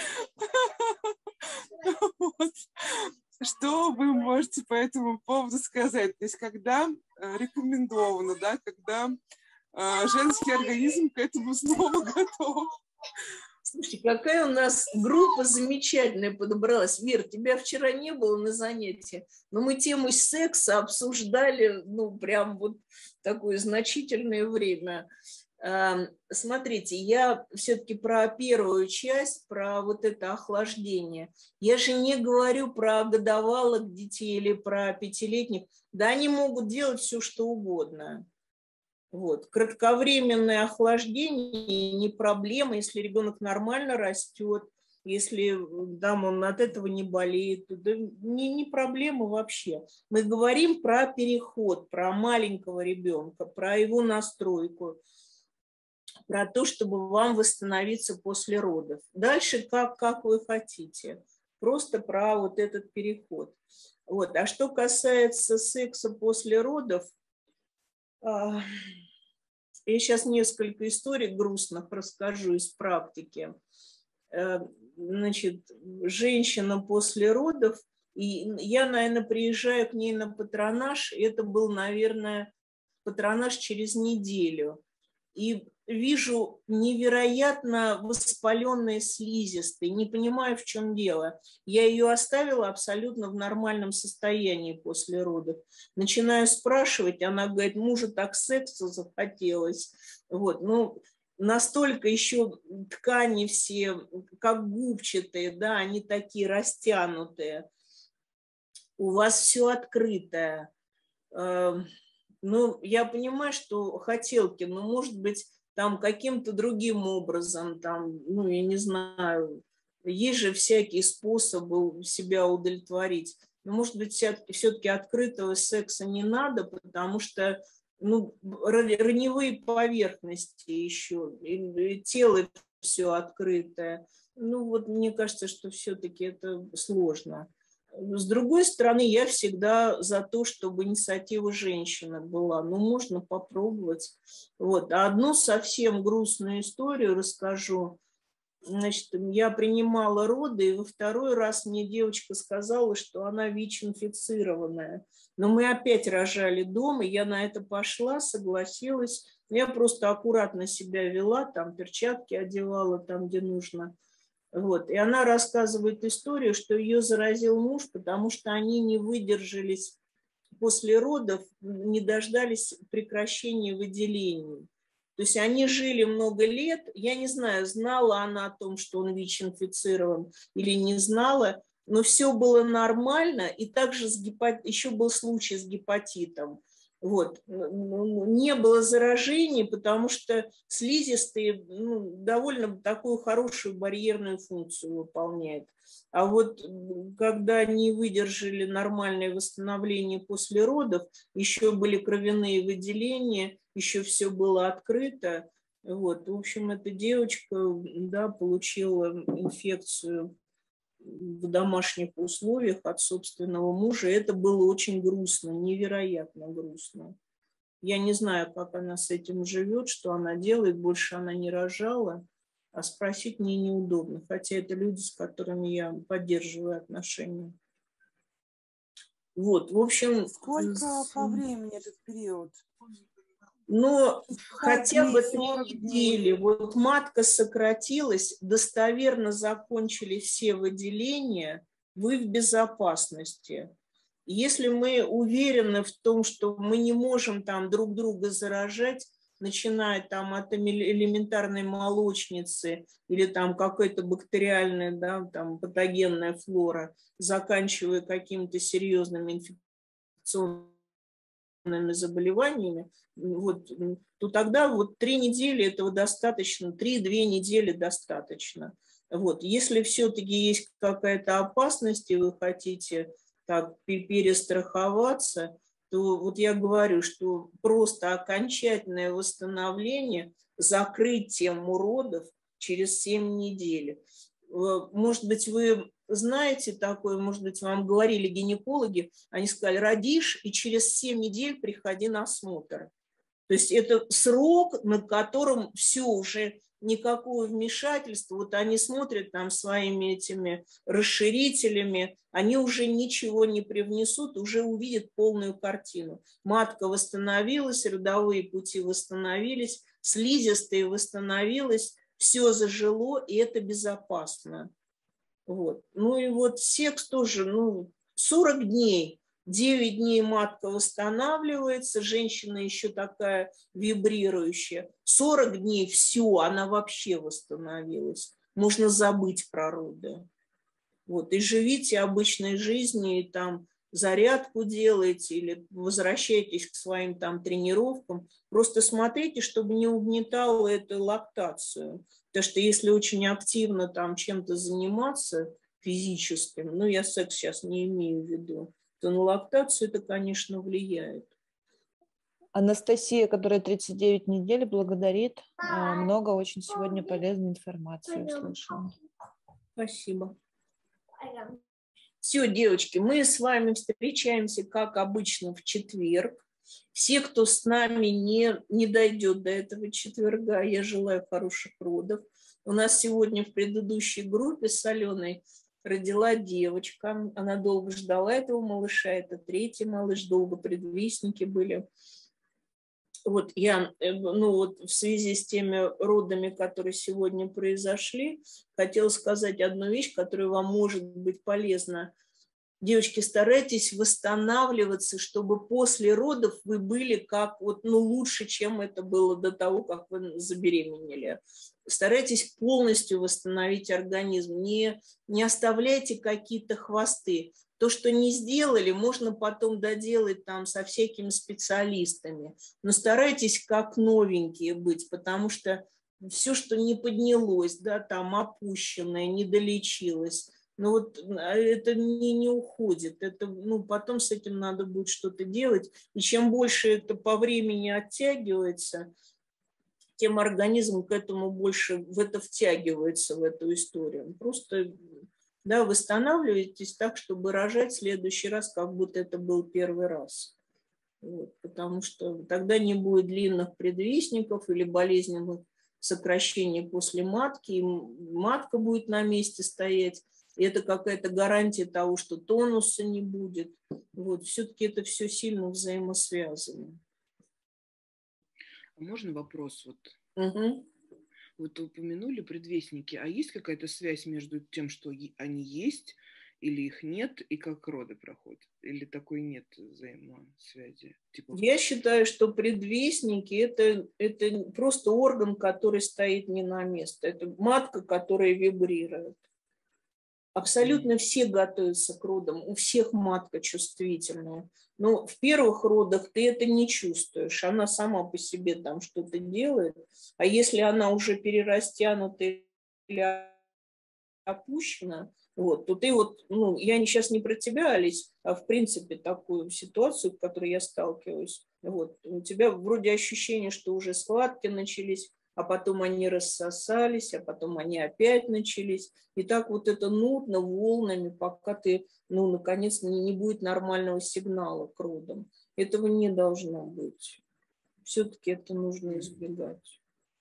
Вот. Что вы можете по этому поводу сказать? То есть когда рекомендовано, да, когда женский организм к этому снова готов? Слушайте, какая у нас группа замечательная подобралась. Вер, тебя вчера не было на занятии, но мы тему секса обсуждали, ну, прям вот такое значительное время. Смотрите, я все-таки про первую часть, про вот это охлаждение. Я же не говорю про годовалых детей или про 5-летних. Да, они могут делать все, что угодно. Вот. Кратковременное охлаждение не проблема, если ребенок нормально растет, если там, он от этого не болеет, да, не проблема вообще. Мы говорим про переход, про маленького ребенка, про его настройку, про то, чтобы вам восстановиться после родов. Дальше как вы хотите. Просто про вот этот переход. Вот. А что касается секса после родов, я сейчас несколько историй грустных расскажу из практики. Значит, женщина после родов, и я, наверное, приезжаю к ней на патронаж, это был, наверное, патронаж через неделю. И вижу невероятно воспаленные слизистые, не понимаю, в чем дело. Я ее оставила абсолютно в нормальном состоянии после родов. Начинаю спрашивать, она говорит, мужу так секса захотелось. Вот, ну, настолько еще ткани все, как губчатые, да, они такие растянутые. У вас все открытое. Ну, я понимаю, что хотелки, но, может быть, там каким-то другим образом, там, ну, я не знаю, есть же всякие способы себя удовлетворить. Но, может быть, все-таки открытого секса не надо, потому что, ну, раневые поверхности еще, и тело все открытое. Ну, вот мне кажется, что все-таки это сложно. С другой стороны, я всегда за то, чтобы инициатива женщины была. Ну, можно попробовать. Вот. А одну совсем грустную историю расскажу Значит, я принимала роды, и во второй раз мне девочка сказала, что она ВИЧ-инфицированная. Но мы опять рожали дома, я на это пошла, согласилась. Я просто аккуратно себя вела, там перчатки одевала, там, где нужно. Вот. И она рассказывает историю, что ее заразил муж, потому что они не выдержались после родов, не дождались прекращения выделений. То есть они жили много лет, я не знаю, знала она о том, что он ВИЧ-инфицирован или не знала, но все было нормально, и также еще был случай с гепатитом. Вот. Не было заражений, потому что слизистые довольно такую хорошую барьерную функцию выполняют. А вот когда они выдержали нормальное восстановление после родов, еще были кровяные выделения, еще все было открыто. Вот. В общем, эта девочка, да, получила инфекцию в домашних условиях от собственного мужа. Это было очень грустно, невероятно грустно. Я не знаю, как она с этим живет, что она делает, больше она не рожала, а спросить мне неудобно, хотя это люди, с которыми я поддерживаю отношения. Вот, в общем... Сколько по времени этот период? Но хотя бы 3 недели. Вот матка сократилась, достоверно закончили все выделения, вы в безопасности. Если мы уверены в том, что мы не можем там друг друга заражать, начиная там от элементарной молочницы или там какой-то бактериальная, да, там патогенная флора, заканчивая какими-то серьезными инфекционными заболеваниями, вот, то тогда вот 3 недели этого достаточно, 3-2 недели достаточно. Вот. Если все-таки есть какая-то опасность, и вы хотите так перестраховаться, то вот я говорю, что просто окончательное восстановление, закрыть тему родов через 7 недель. Может быть, вы знаете такое, может быть, вам говорили гинекологи, они сказали, родишь, и через 7 недель приходи на осмотр. То есть это срок, на котором все уже никакого вмешательства, вот они смотрят там своими этими расширителями, они уже ничего не привнесут, уже увидят полную картину. Матка восстановилась, родовые пути восстановились, слизистые восстановилась, все зажило, и это безопасно. Вот. Ну и вот секс тоже, 40 дней. 9 дней матка восстанавливается, женщина еще такая вибрирующая. 40 дней все, она вообще восстановилась. Можно забыть про роды. Вот. И живите обычной жизнью, и там зарядку делайте или возвращайтесь к своим там тренировкам. Просто смотрите, чтобы не угнетало эту лактацию. Потому что если очень активно там чем-то заниматься физическим, я секс сейчас не имею в виду, то на лактацию это, конечно, влияет. Анастасия, которая 39 недель, благодарит. Много очень сегодня полезной информации услышала. Спасибо. Все, девочки, мы с вами встречаемся, как обычно, в четверг. Все, кто с нами не дойдет до этого четверга, я желаю хороших родов. У нас сегодня в предыдущей группе с Аленой родила девочка. Она долго ждала этого малыша. Это 3-й малыш, долго предвестники были. Вот я, в связи с теми родами, которые сегодня произошли, хотела сказать одну вещь, которая вам может быть полезна. Девочки, старайтесь восстанавливаться, чтобы после родов вы были как лучше, чем это было до того, как вы забеременели. Старайтесь полностью восстановить организм, не оставляйте какие-то хвосты. То, что не сделали, можно потом доделать там со всякими специалистами. Но старайтесь как новенькие быть, потому что все, что не поднялось, да, там опущенное, не долечилось, это не уходит. Это, потом с этим надо будет что-то делать. И чем больше это по времени оттягивается, тем организм к этому больше в это втягивается, в эту историю. Просто, да, восстанавливайтесь так, чтобы рожать в следующий раз, как будто это был первый раз. Вот, потому что тогда не будет длинных предвестников или болезненных сокращение после матки, и матка будет на месте стоять. И это какая-то гарантия того, что тонуса не будет. Вот, все-таки это все сильно взаимосвязано. А можно вопрос? Угу. Вот упомянули предвестники, а есть какая-то связь между тем, что они есть или их нет, и как роды проходят? Или такой нет взаимосвязи? Типа... Я считаю, что предвестники это просто орган, который стоит не на место. Это матка, которая вибрирует. Абсолютно все готовятся к родам, у всех матка чувствительная. Но в первых родах ты это не чувствуешь, она сама по себе там что-то делает. А если она уже перерастянута или опущена, вот, то ты я сейчас не про тебя, Алис, а в принципе такую ситуацию, в которой я сталкиваюсь. Вот, у тебя вроде ощущение, что уже схватки начались, а потом они рассосались, а потом они опять начались. И так вот это нудно, волнами, пока ты, наконец, не будет нормального сигнала к родам. Этого не должно быть. Все-таки это нужно избегать.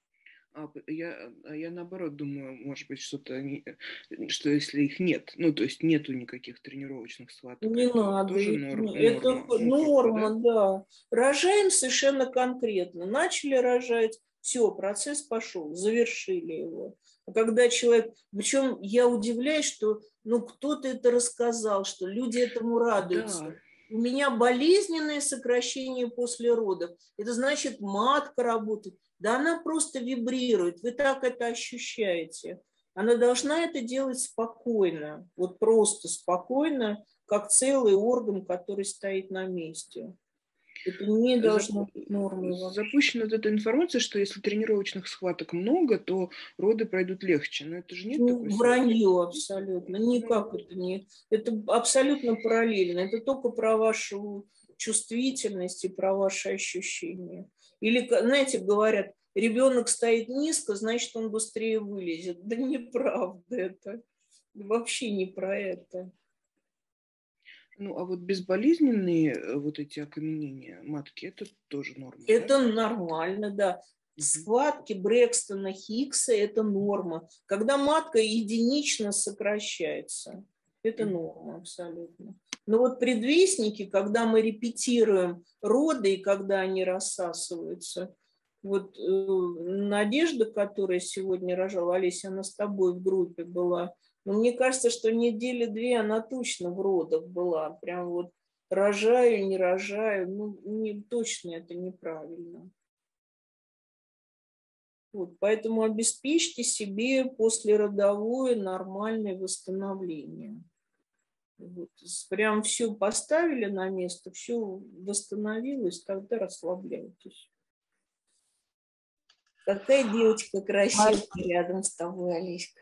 Я наоборот думаю, может быть, что если их нет, то есть нету никаких тренировочных схваток. Не надо. Тоже норма. Это норма, да. Рожаем совершенно конкретно. Начали рожать, все, процесс пошел, завершили его. А когда человек... Причем я удивляюсь, что кто-то это рассказал, что люди этому радуются. Да. У меня болезненное сокращение после родов. Это значит, матка работает. Да она просто вибрирует. Вы так это ощущаете. Она должна это делать спокойно. Вот просто спокойно, как целый орган, который стоит на месте. Это не должно быть нормой. Запущена вот эта информация, что если тренировочных схваток много, то роды пройдут легче. Но это же нет такой связи. Вранье абсолютно. Никак это не... Это абсолютно параллельно. Это только про вашу чувствительность и про ваши ощущения. Или, знаете, говорят, ребенок стоит низко, значит, он быстрее вылезет. Да неправда это. Вообще не про это. А вот безболезненные вот эти окаменения матки, это тоже норма? Это нормально, да. Схватки Брэкстона, Хиггса – это норма. Когда матка единично сокращается, это норма абсолютно. Но вот предвестники, когда мы репетируем роды и когда они рассасываются, вот Надежда, которая сегодня рожала, Олеся, она с тобой в группе была, но мне кажется, что недели 2 она точно в родах была. Прям вот рожаю, не рожаю. Точно это неправильно. Вот, поэтому обеспечьте себе послеродовое нормальное восстановление. Вот, прям все поставили на место, все восстановилось, тогда расслабляйтесь. Какая девочка красивая рядом с тобой, Олеська.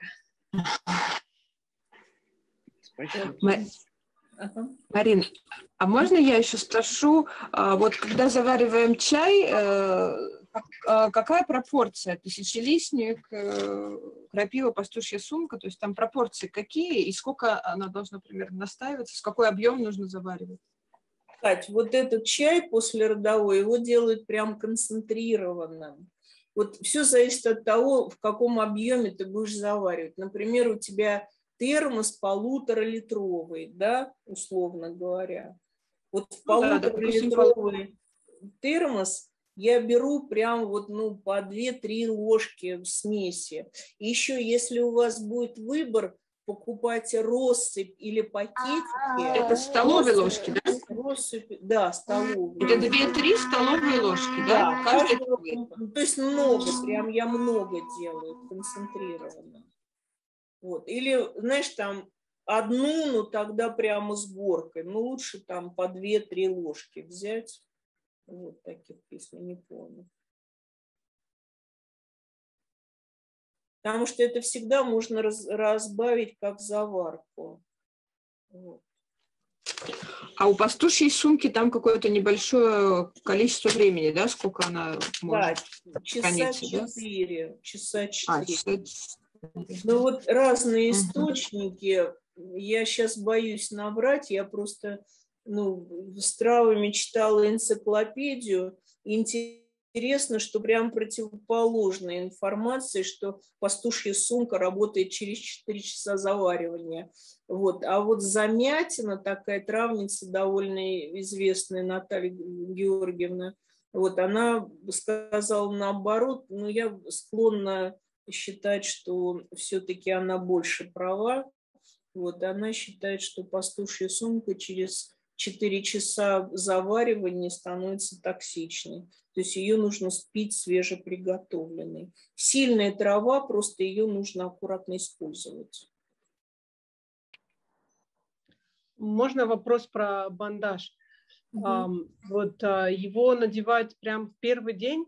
Марин, а можно я еще спрошу, вот когда завариваем чай, какая пропорция? Тысячелистник, крапива, пастушья сумка, то есть там пропорции какие и сколько она должна примерно настаиваться, с какой объем нужно заваривать? Кать, вот этот чай послеродовой, его делают прям концентрированным. Вот все зависит от того, в каком объеме ты будешь заваривать. Например, у тебя термос 1,5-литровый, да, условно говоря. Вот в 1,5-литровый термос я беру прям вот, по 2-3 ложки смеси. И еще, если у вас будет выбор, покупайте россыпь или пакетики. Это столовые ложки, да? Россыпь, да, столовые. Это 2-3 столовые ложки, да? То есть много, прям я много делаю, концентрированно. Вот. Или, знаешь, там одну, тогда прямо с горкой. Лучше там по 2-3 ложки взять. Вот таких, если не помню. Потому что это всегда можно разбавить как заварку. Вот. А у пастушьей сумки там какое-то небольшое количество времени, да? Сколько она может храниться? Да, часа 4. Вот разные источники. Я сейчас боюсь наврать. Я просто с травами читала энциклопедию. Интересно интересно, что прям противоположная информация, что пастушья сумка работает через 4 часа заваривания. Вот. А вот замятина, такая травница довольно известная, Наталья Георгиевна, вот, она сказала наоборот, но я склонна считать, что все-таки она больше права. Вот, она считает, что пастушья сумка через 4 часа заваривания становится токсичной. То есть ее нужно пить свежеприготовленной. Сильная трава, просто ее нужно аккуратно использовать. Можно вопрос про бандаж? Вот его надевать прям в первый день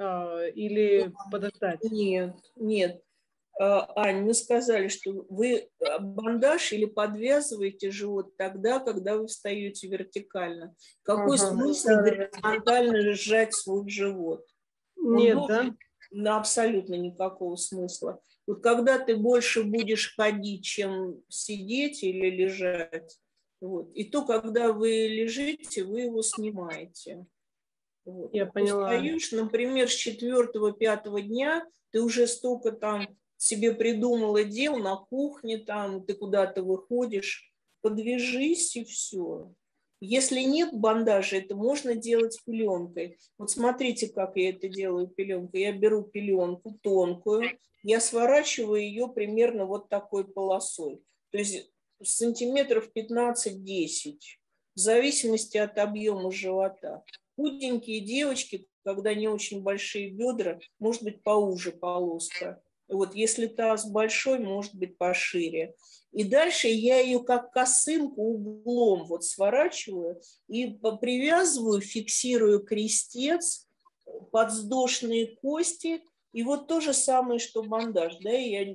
или подождать? Нет, нет. Ань, мы сказали, что вы бандаж или подвязываете живот тогда, когда вы встаете вертикально. Какой смысл горизонтально сжать свой живот? Нет, да? Абсолютно никакого смысла. Вот когда ты больше будешь ходить, чем сидеть или лежать, вот, и то, когда вы лежите, вы его снимаете. Вот. Я поняла. Устаешь, например, с 4-5 дня, ты уже столько там себе придумала дел на кухне, там, ты куда-то выходишь, подвяжись и все. Если нет бандажа, это можно делать пеленкой. Вот смотрите, как я это делаю пеленкой. Я беру пеленку тонкую, я сворачиваю ее примерно вот такой полосой. То есть сантиметров 15-10, в зависимости от объема живота. Худенькие девочки, когда не очень большие бедра, может быть поуже полоска. Вот, если таз большой, может быть пошире. И дальше я ее как косынку углом вот сворачиваю и привязываю, фиксирую крестец, подвздошные кости. И вот то же самое, что бандаж. Да? Я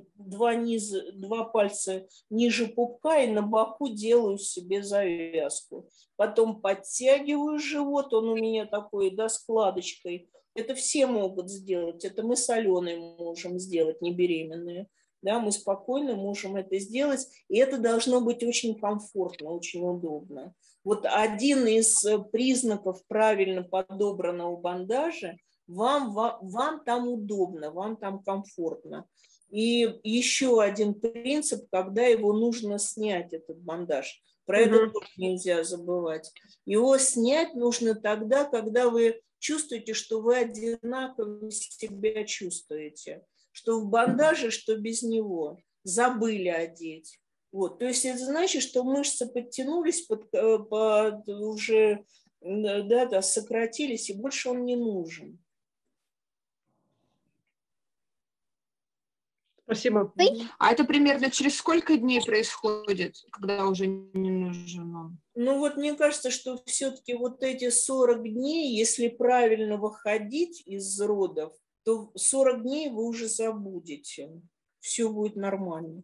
два пальца ниже пупка и на боку делаю себе завязку. Потом подтягиваю живот, он у меня такой, да, складочкой. Это все могут сделать. Это мы с Аленой можем сделать, не беременные. Да, мы спокойно можем это сделать. И это должно быть очень комфортно, очень удобно. Вот один из признаков правильно подобранного бандажа – вам там удобно, вам там комфортно. И еще один принцип, когда его нужно снять, этот бандаж. Про это тоже нельзя забывать. Его снять нужно тогда, когда вы чувствуете, что вы одинаково себя чувствуете. Что в бандаже, что без него. Забыли одеть. Вот. То есть это значит, что мышцы подтянулись, уже да, сократились, и больше он не нужен. Спасибо. А это примерно через сколько дней происходит, когда уже не нужен он? Ну вот мне кажется, что все-таки вот эти 40 дней, если правильно выходить из родов, то 40 дней вы уже забудете. Все будет нормально.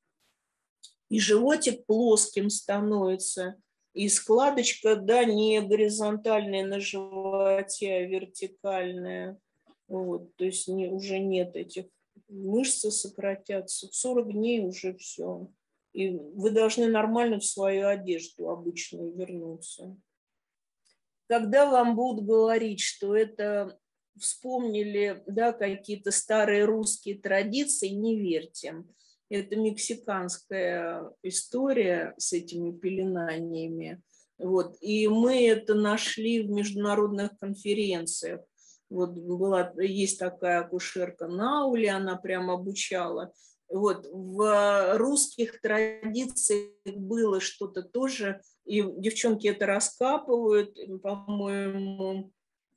И животик плоским становится, и складочка, да, не горизонтальная на животе, а вертикальная. Вот, то есть уже нет этих. Мышцы сократятся. В 40 дней уже все. И вы должны нормально в свою одежду обычную вернуться. Когда вам будут говорить, что это вспомнили, да, какие-то старые русские традиции, не верьте. Это мексиканская история с этими пеленаниями. Вот. И мы это нашли в международных конференциях. Вот есть такая акушерка Наули, она прям обучала. Вот, в русских традициях было что-то тоже, и девчонки это раскапывают, по-моему,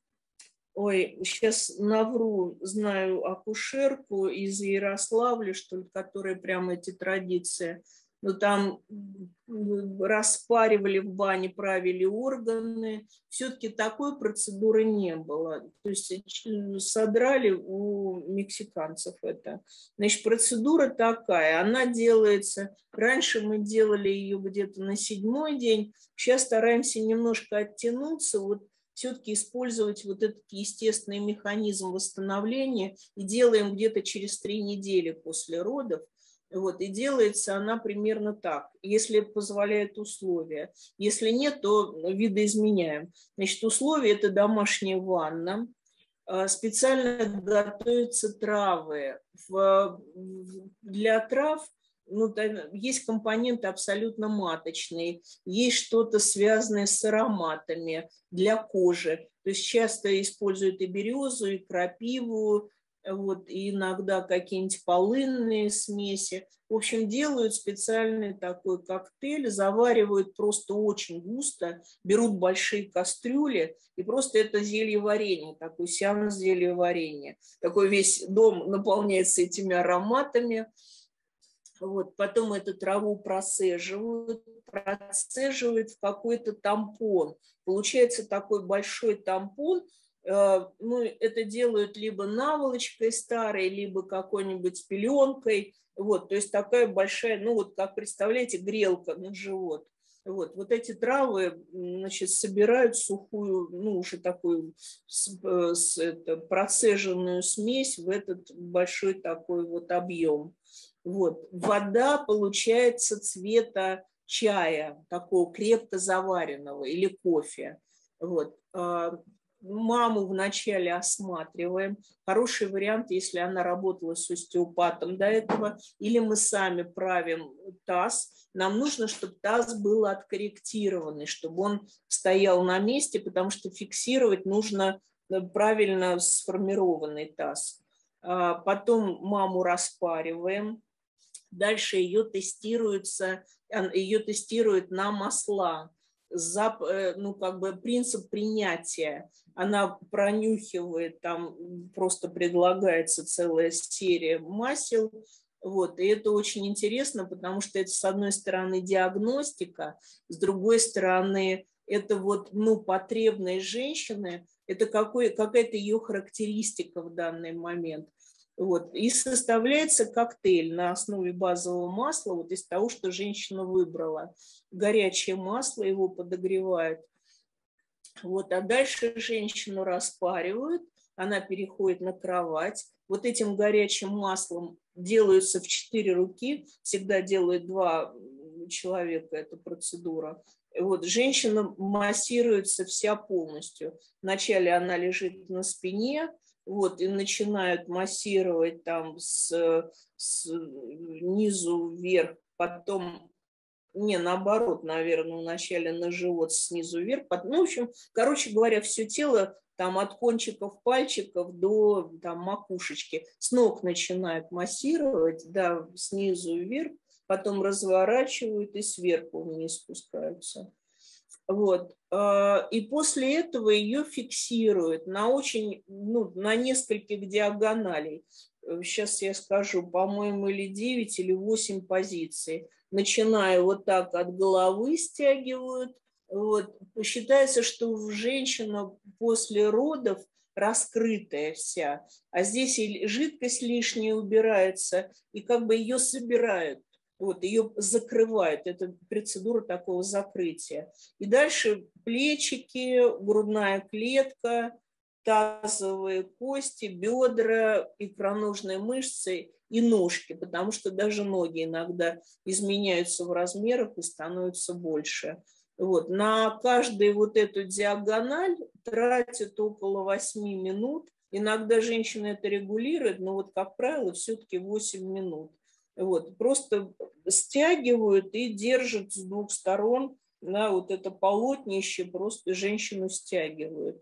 ой, сейчас навру, знаю акушерку из Ярославля, что ли, которая прям эти традиции, но там распаривали в бане, правили органы. Все-таки такой процедуры не было. То есть содрали у мексиканцев это. Значит, процедура такая. Она делается... Раньше мы делали ее где-то на 7-й день. Сейчас стараемся немножко оттянуться. Вот все-таки использовать вот этот естественный механизм восстановления. И делаем где-то через 3 недели после родов. Вот, и делается она примерно так, если позволяют условия. Если нет, то видоизменяем. Значит, условия – это домашняя ванна, Специально готовятся травы. Для трав есть компоненты абсолютно маточные, есть что-то связанное с ароматами для кожи. То есть часто используют и березу, и крапиву, вот, и иногда какие-нибудь полынные смеси. В общем, делают специальный такой коктейль, заваривают просто очень густо, берут большие кастрюли, и просто это зельеварение, такой сеанс зельеварения. Такой весь дом наполняется этими ароматами. Вот, потом эту траву процеживают в какой-то тампон. Получается такой большой тампон. Это делают либо наволочкой старой, либо какой-нибудь пеленкой. Вот, то есть такая большая, как представляете, грелка на живот. Вот эти травы, значит, собирают сухую, уже такую процеженную смесь в этот большой такой вот объем. Вот. Вода получается цвета чая, такого крепко заваренного, или кофе. Вот. Маму вначале осматриваем. Хороший вариант, если она работала с остеопатом до этого, или мы сами правим таз. Нам нужно, чтобы таз был откорректированный, чтобы он стоял на месте, потому что фиксировать нужно правильно сформированный таз. Потом маму распариваем. Дальше ее тестируют на масла. Принцип принятия. Она пронюхивает, там просто предлагается целая серия масел. Вот, и это очень интересно, потому что это, с одной стороны, диагностика, с другой стороны, это потребность женщины, это какая-то ее характеристика в данный момент. Вот. И составляется коктейль на основе базового масла, из того, что женщина выбрала. Горячее масло, его подогревают. А дальше женщину распаривают, она переходит на кровать. Вот этим горячим маслом делаются в 4 руки, всегда делают 2 человека эта процедура. Женщина массируется вся полностью. Вначале она лежит на спине, и начинают массировать там снизу вверх, потом, наоборот, наверное, вначале на живот снизу вверх. Короче говоря, все тело там от кончиков пальчиков до макушечки. С ног начинают массировать, снизу вверх, потом разворачивают и сверху вниз спускаются. И после этого ее фиксируют на нескольких диагоналей. Сейчас я скажу, по-моему, или 9, или 8 позиций. Начиная так от головы стягивают. Считается, что женщина после родов раскрытая вся, а здесь и жидкость лишняя убирается, и ее собирают. Ее закрывают, это процедура такого закрытия. И дальше плечики, грудная клетка, тазовые кости, бедра, икроножные мышцы и ножки, потому что даже ноги иногда изменяются в размерах и становятся больше. На каждую эту диагональ тратят около 8 минут. Иногда женщина это регулирует, но как правило все-таки 8 минут. Просто стягивают и держат с 2 сторон на это полотнище, просто женщину стягивают.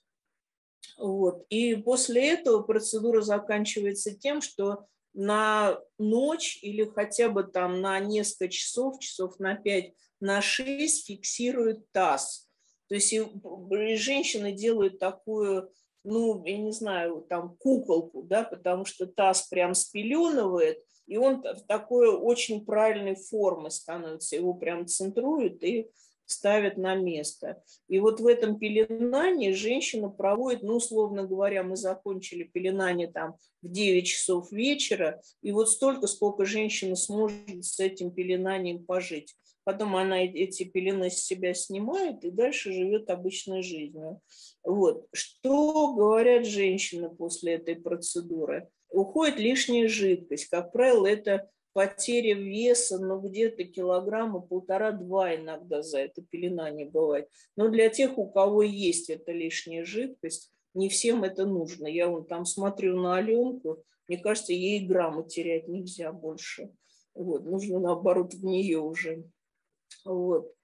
И после этого процедура заканчивается тем, что на ночь или хотя бы на несколько часов на 5, на 6 фиксируют таз. То есть женщины делают такую, я не знаю, куколку, потому что таз прям спеленывает, и он в такой очень правильной формы становится. Его прям центруют и ставят на место. И в этом пеленании женщина проводит, условно говоря, мы закончили пеленание в 9 часов вечера, и столько, сколько женщина сможет с этим пеленанием пожить. Потом она эти пелены с себя снимает и дальше живет обычной жизнью. Что говорят женщины после этой процедуры? Уходит лишняя жидкость. Как правило, это потеря веса, где-то килограмма 1,5-2 иногда за это пеленание бывает. Но для тех, у кого есть эта лишняя жидкость, не всем это нужно. Я вон там смотрю на Аленку, мне кажется, ей грамма терять нельзя больше. Вот, нужно, наоборот, в нее уже. Вот.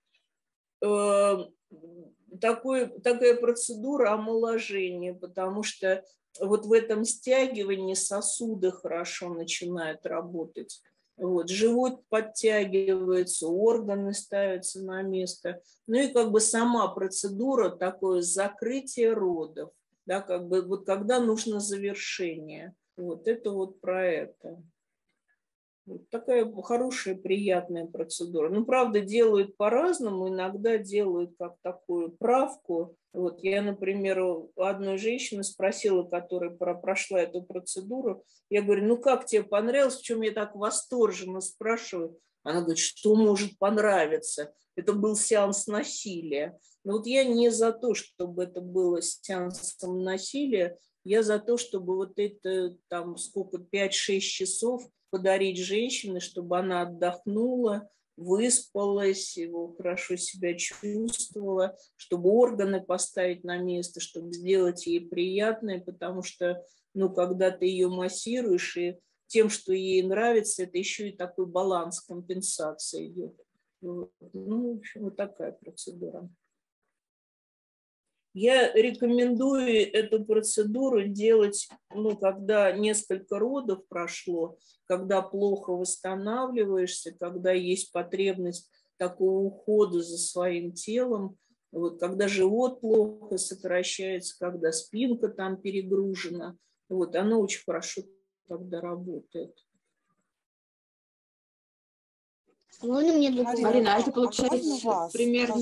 Такая процедура омоложения, потому что вот в этом стягивании сосуды хорошо начинают работать. Вот, живот подтягивается, органы ставятся на место. Ну и как бы сама процедура, такое закрытие родов, да, как бы вот когда нужно завершение. Вот это вот про это. Вот такая хорошая, приятная процедура. Ну, правда, делают по-разному. Иногда делают как такую правку. Вот я, например, у одной женщины спросила, которая прошла эту процедуру, я говорю, ну как тебе понравилось? В чем я так восторженно спрашиваю? Она говорит, что может понравиться? Это был сеанс насилия. Но вот я не за то, чтобы это было сеансом насилия, я за то, чтобы вот это там сколько, 5-6 часов подарить женщине, чтобы она отдохнула, выспалась, хорошо себя чувствовала, чтобы органы поставить на место, чтобы сделать ей приятное, потому что, ну, когда ты ее массируешь, и тем, что ей нравится, это еще и такой баланс, компенсации идет. Вот. Ну, в общем, вот такая процедура. Я рекомендую эту процедуру делать, ну, когда несколько родов прошло, когда плохо восстанавливаешься, когда есть потребность такого ухода за своим телом, вот, когда живот плохо сокращается, когда спинка там перегружена. Вот, оно очень хорошо тогда работает. Марина, а это получается примерно...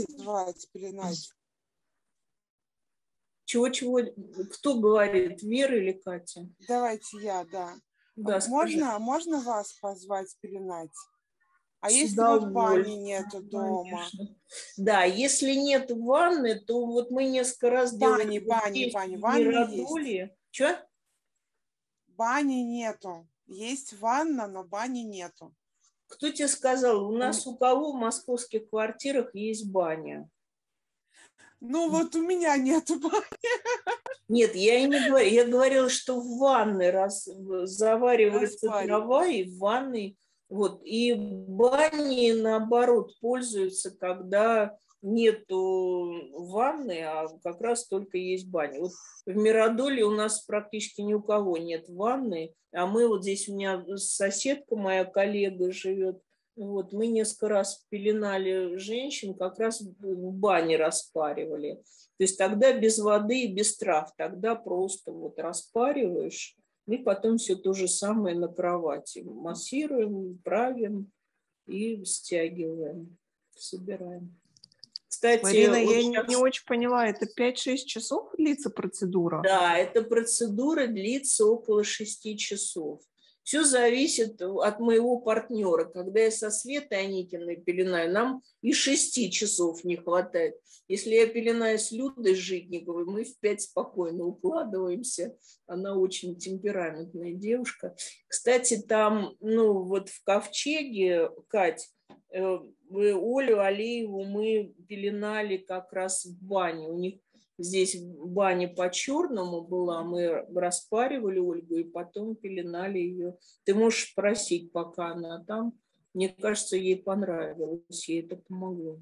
Чего? Кто говорит, Вера или Катя? Давайте я, да. Да, можно вас позвать пеленать? А если вот бани нету дома? Да, если нет ванны, то вот мы несколько раз делали... Бани есть. Что? Бани нету. Есть ванна, но бани нету. Кто тебе сказал? У нас у кого в московских квартирах есть баня? Ну вот у меня нету бани. Нет, я и не говорю. Я говорила, что в ванной заваривается трава, и в ванной. Вот. И бани, наоборот, пользуются, когда нету ванны, а как раз только есть баня. Вот в Мирадоле у нас практически ни у кого нет ванны, а мы вот здесь, у меня соседка, моя коллега живет, вот, мы несколько раз пеленали женщин, как раз в бане распаривали. То есть тогда без воды и без трав, тогда просто вот распариваешь, и потом все то же самое на кровати. Массируем, правим и стягиваем, собираем. Кстати, Марина, я не очень поняла, это 5-6 часов длится процедура? Да, эта процедура длится около 6 часов. Все зависит от моего партнера. Когда я со Светой Аникиной пеленаю, нам и 6 часов не хватает. Если я пеленаю с Людой Житниковой, мы в 5 спокойно укладываемся. Она очень темпераментная девушка. Кстати, там, ну вот в Ковчеге, Кать, Олю Алиеву мы пеленали как раз в бане. У них здесь баня по-черному была, мы распаривали Ольгу и потом пеленали ее. Ты можешь спросить, пока она там. Мне кажется, ей понравилось, ей это помогло.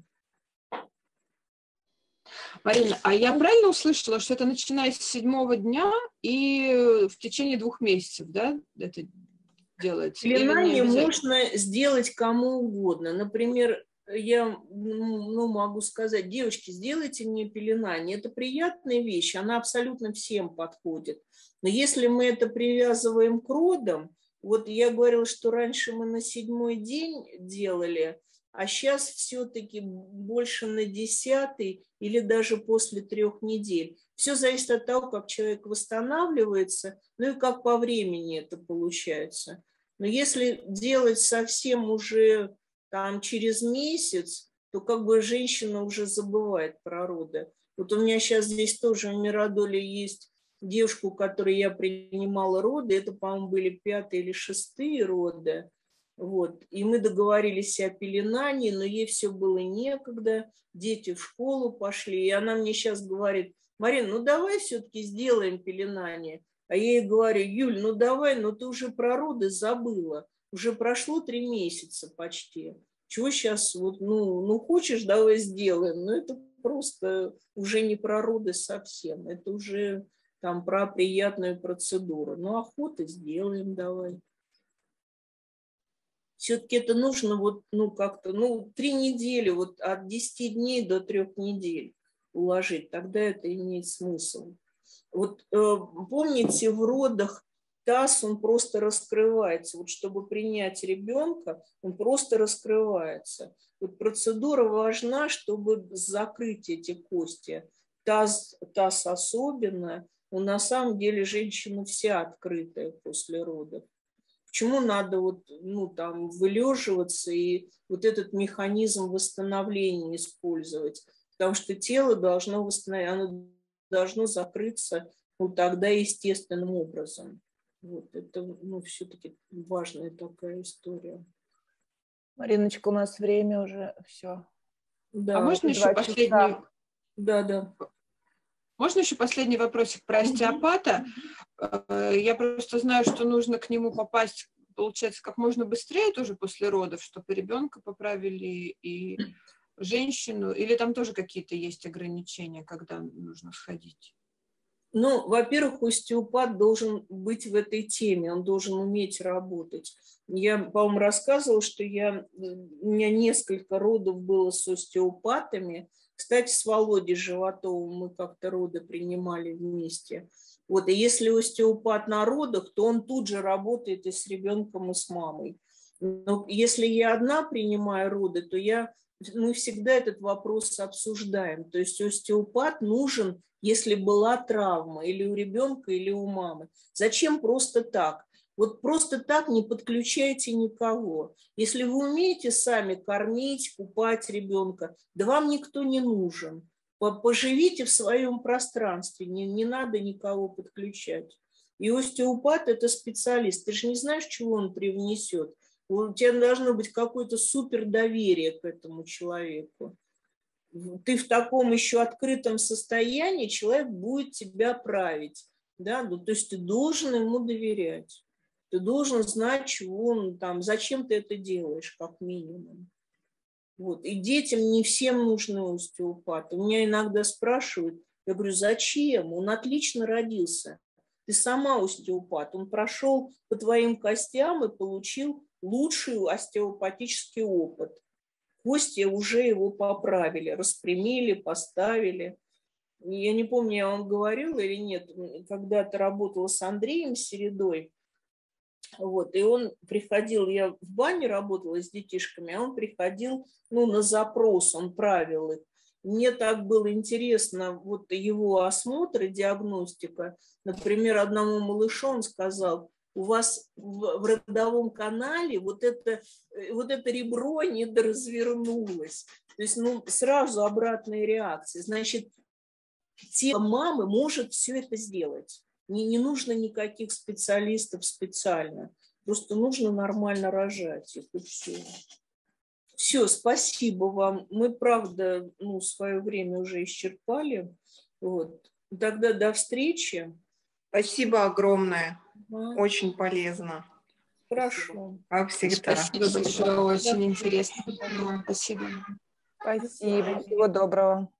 Марина, а я правильно услышала, что это начиная с 7-го дня и в течение 2 месяцев, да, это делается? Пеленание можно сделать кому угодно. Например, я могу сказать, девочки, сделайте мне пеленание. Это приятная вещь, она абсолютно всем подходит. Но если мы это привязываем к родам, вот я говорила, что раньше мы на 7-й день делали, а сейчас все-таки больше на 10-й или даже после 3 недель. Все зависит от того, как человек восстанавливается, ну и как по времени это получается. Но если делать совсем уже там через месяц, то как бы женщина уже забывает про роды. Вот у меня сейчас здесь тоже в Мирадоле есть девушка, у которой я принимала роды, это, по-моему, были 5-е или 6-е роды. Вот. И мы договорились о пеленании, но ей все было некогда, дети в школу пошли. И она мне сейчас говорит, Марин, ну давай все-таки сделаем пеленание. А я ей говорю, Юль, ну давай, но ты уже про роды забыла. Уже прошло 3 месяца почти. Чего сейчас, вот, ну хочешь, давай сделаем. Но это просто уже не про роды совсем. Это уже там про приятную процедуру. Ну, охота сделаем давай. Все-таки это нужно вот, ну, как-то, ну, 3 недели, вот от 10 дней до 3 недель уложить. Тогда это имеет смысл. Вот помните, в родах таз, он просто раскрывается. Вот чтобы принять ребенка, он просто раскрывается. Вот процедура важна, чтобы закрыть эти кости. Таз особенно, но на самом деле женщина вся открытая после родов. Почему надо вот, ну, там, вылеживаться и вот этот механизм восстановления использовать? Потому что тело должно восстановить, оно должно закрыться вот тогда естественным образом. Вот это, ну, все-таки важная такая история. Мариночка, у нас время уже все. Да. А можно еще последний? Да. Можно еще последний вопросик про остеопата? Я просто знаю, что нужно к нему попасть, получается, как можно быстрее тоже после родов, чтобы ребенка поправили и женщину, или там тоже какие-то есть ограничения, когда нужно сходить? Ну, во-первых, остеопат должен быть в этой теме, он должен уметь работать. Я, по-моему, рассказывала, что у меня несколько родов было с остеопатами. Кстати, с Володей Животовым мы как-то роды принимали вместе. Вот, и если остеопат на родах, то он тут же работает и с ребенком, и с мамой. Но если я одна принимаю роды, то мы всегда этот вопрос обсуждаем. То есть остеопат нужен, если была травма или у ребенка, или у мамы. Зачем просто так? Вот просто так не подключайте никого. Если вы умеете сами кормить, купать ребенка, да вам никто не нужен. Поживите в своем пространстве, не надо никого подключать. И остеопат – это специалист. Ты же не знаешь, чего он привнесет. У тебя должно быть какое-то супер доверие к этому человеку. Ты в таком еще открытом состоянии, человек будет тебя править. Да? Ну, то есть ты должен ему доверять. Ты должен знать, чего он там, зачем ты это делаешь, как минимум. Вот. И детям не всем нужны остеопаты. У меня иногда спрашивают, я говорю, зачем? Он отлично родился. Ты сама остеопат. Он прошел по твоим костям и получил лучший остеопатический опыт. Кости уже его поправили, распрямили, поставили. Я не помню, я вам говорила или нет, когда-то работала с Андреем Середой. Вот, и он приходил, я в бане работала с детишками, а он приходил, ну, на запрос, он правил их. Мне так было интересно вот его осмотр и диагностика. Например, одному малышу он сказал, у вас в родовом канале вот это ребро недоразвернулось. То есть, ну, сразу обратная реакция. Значит, тело мамы может все это сделать. Не нужно никаких специалистов специально. Просто нужно нормально рожать их, и все. Все, спасибо вам. Мы, правда, свое время уже исчерпали. Вот. Тогда до встречи. Спасибо огромное. Очень полезно. Хорошо. Как всегда. Спасибо большое, очень интересно. Спасибо. Спасибо. Всего доброго.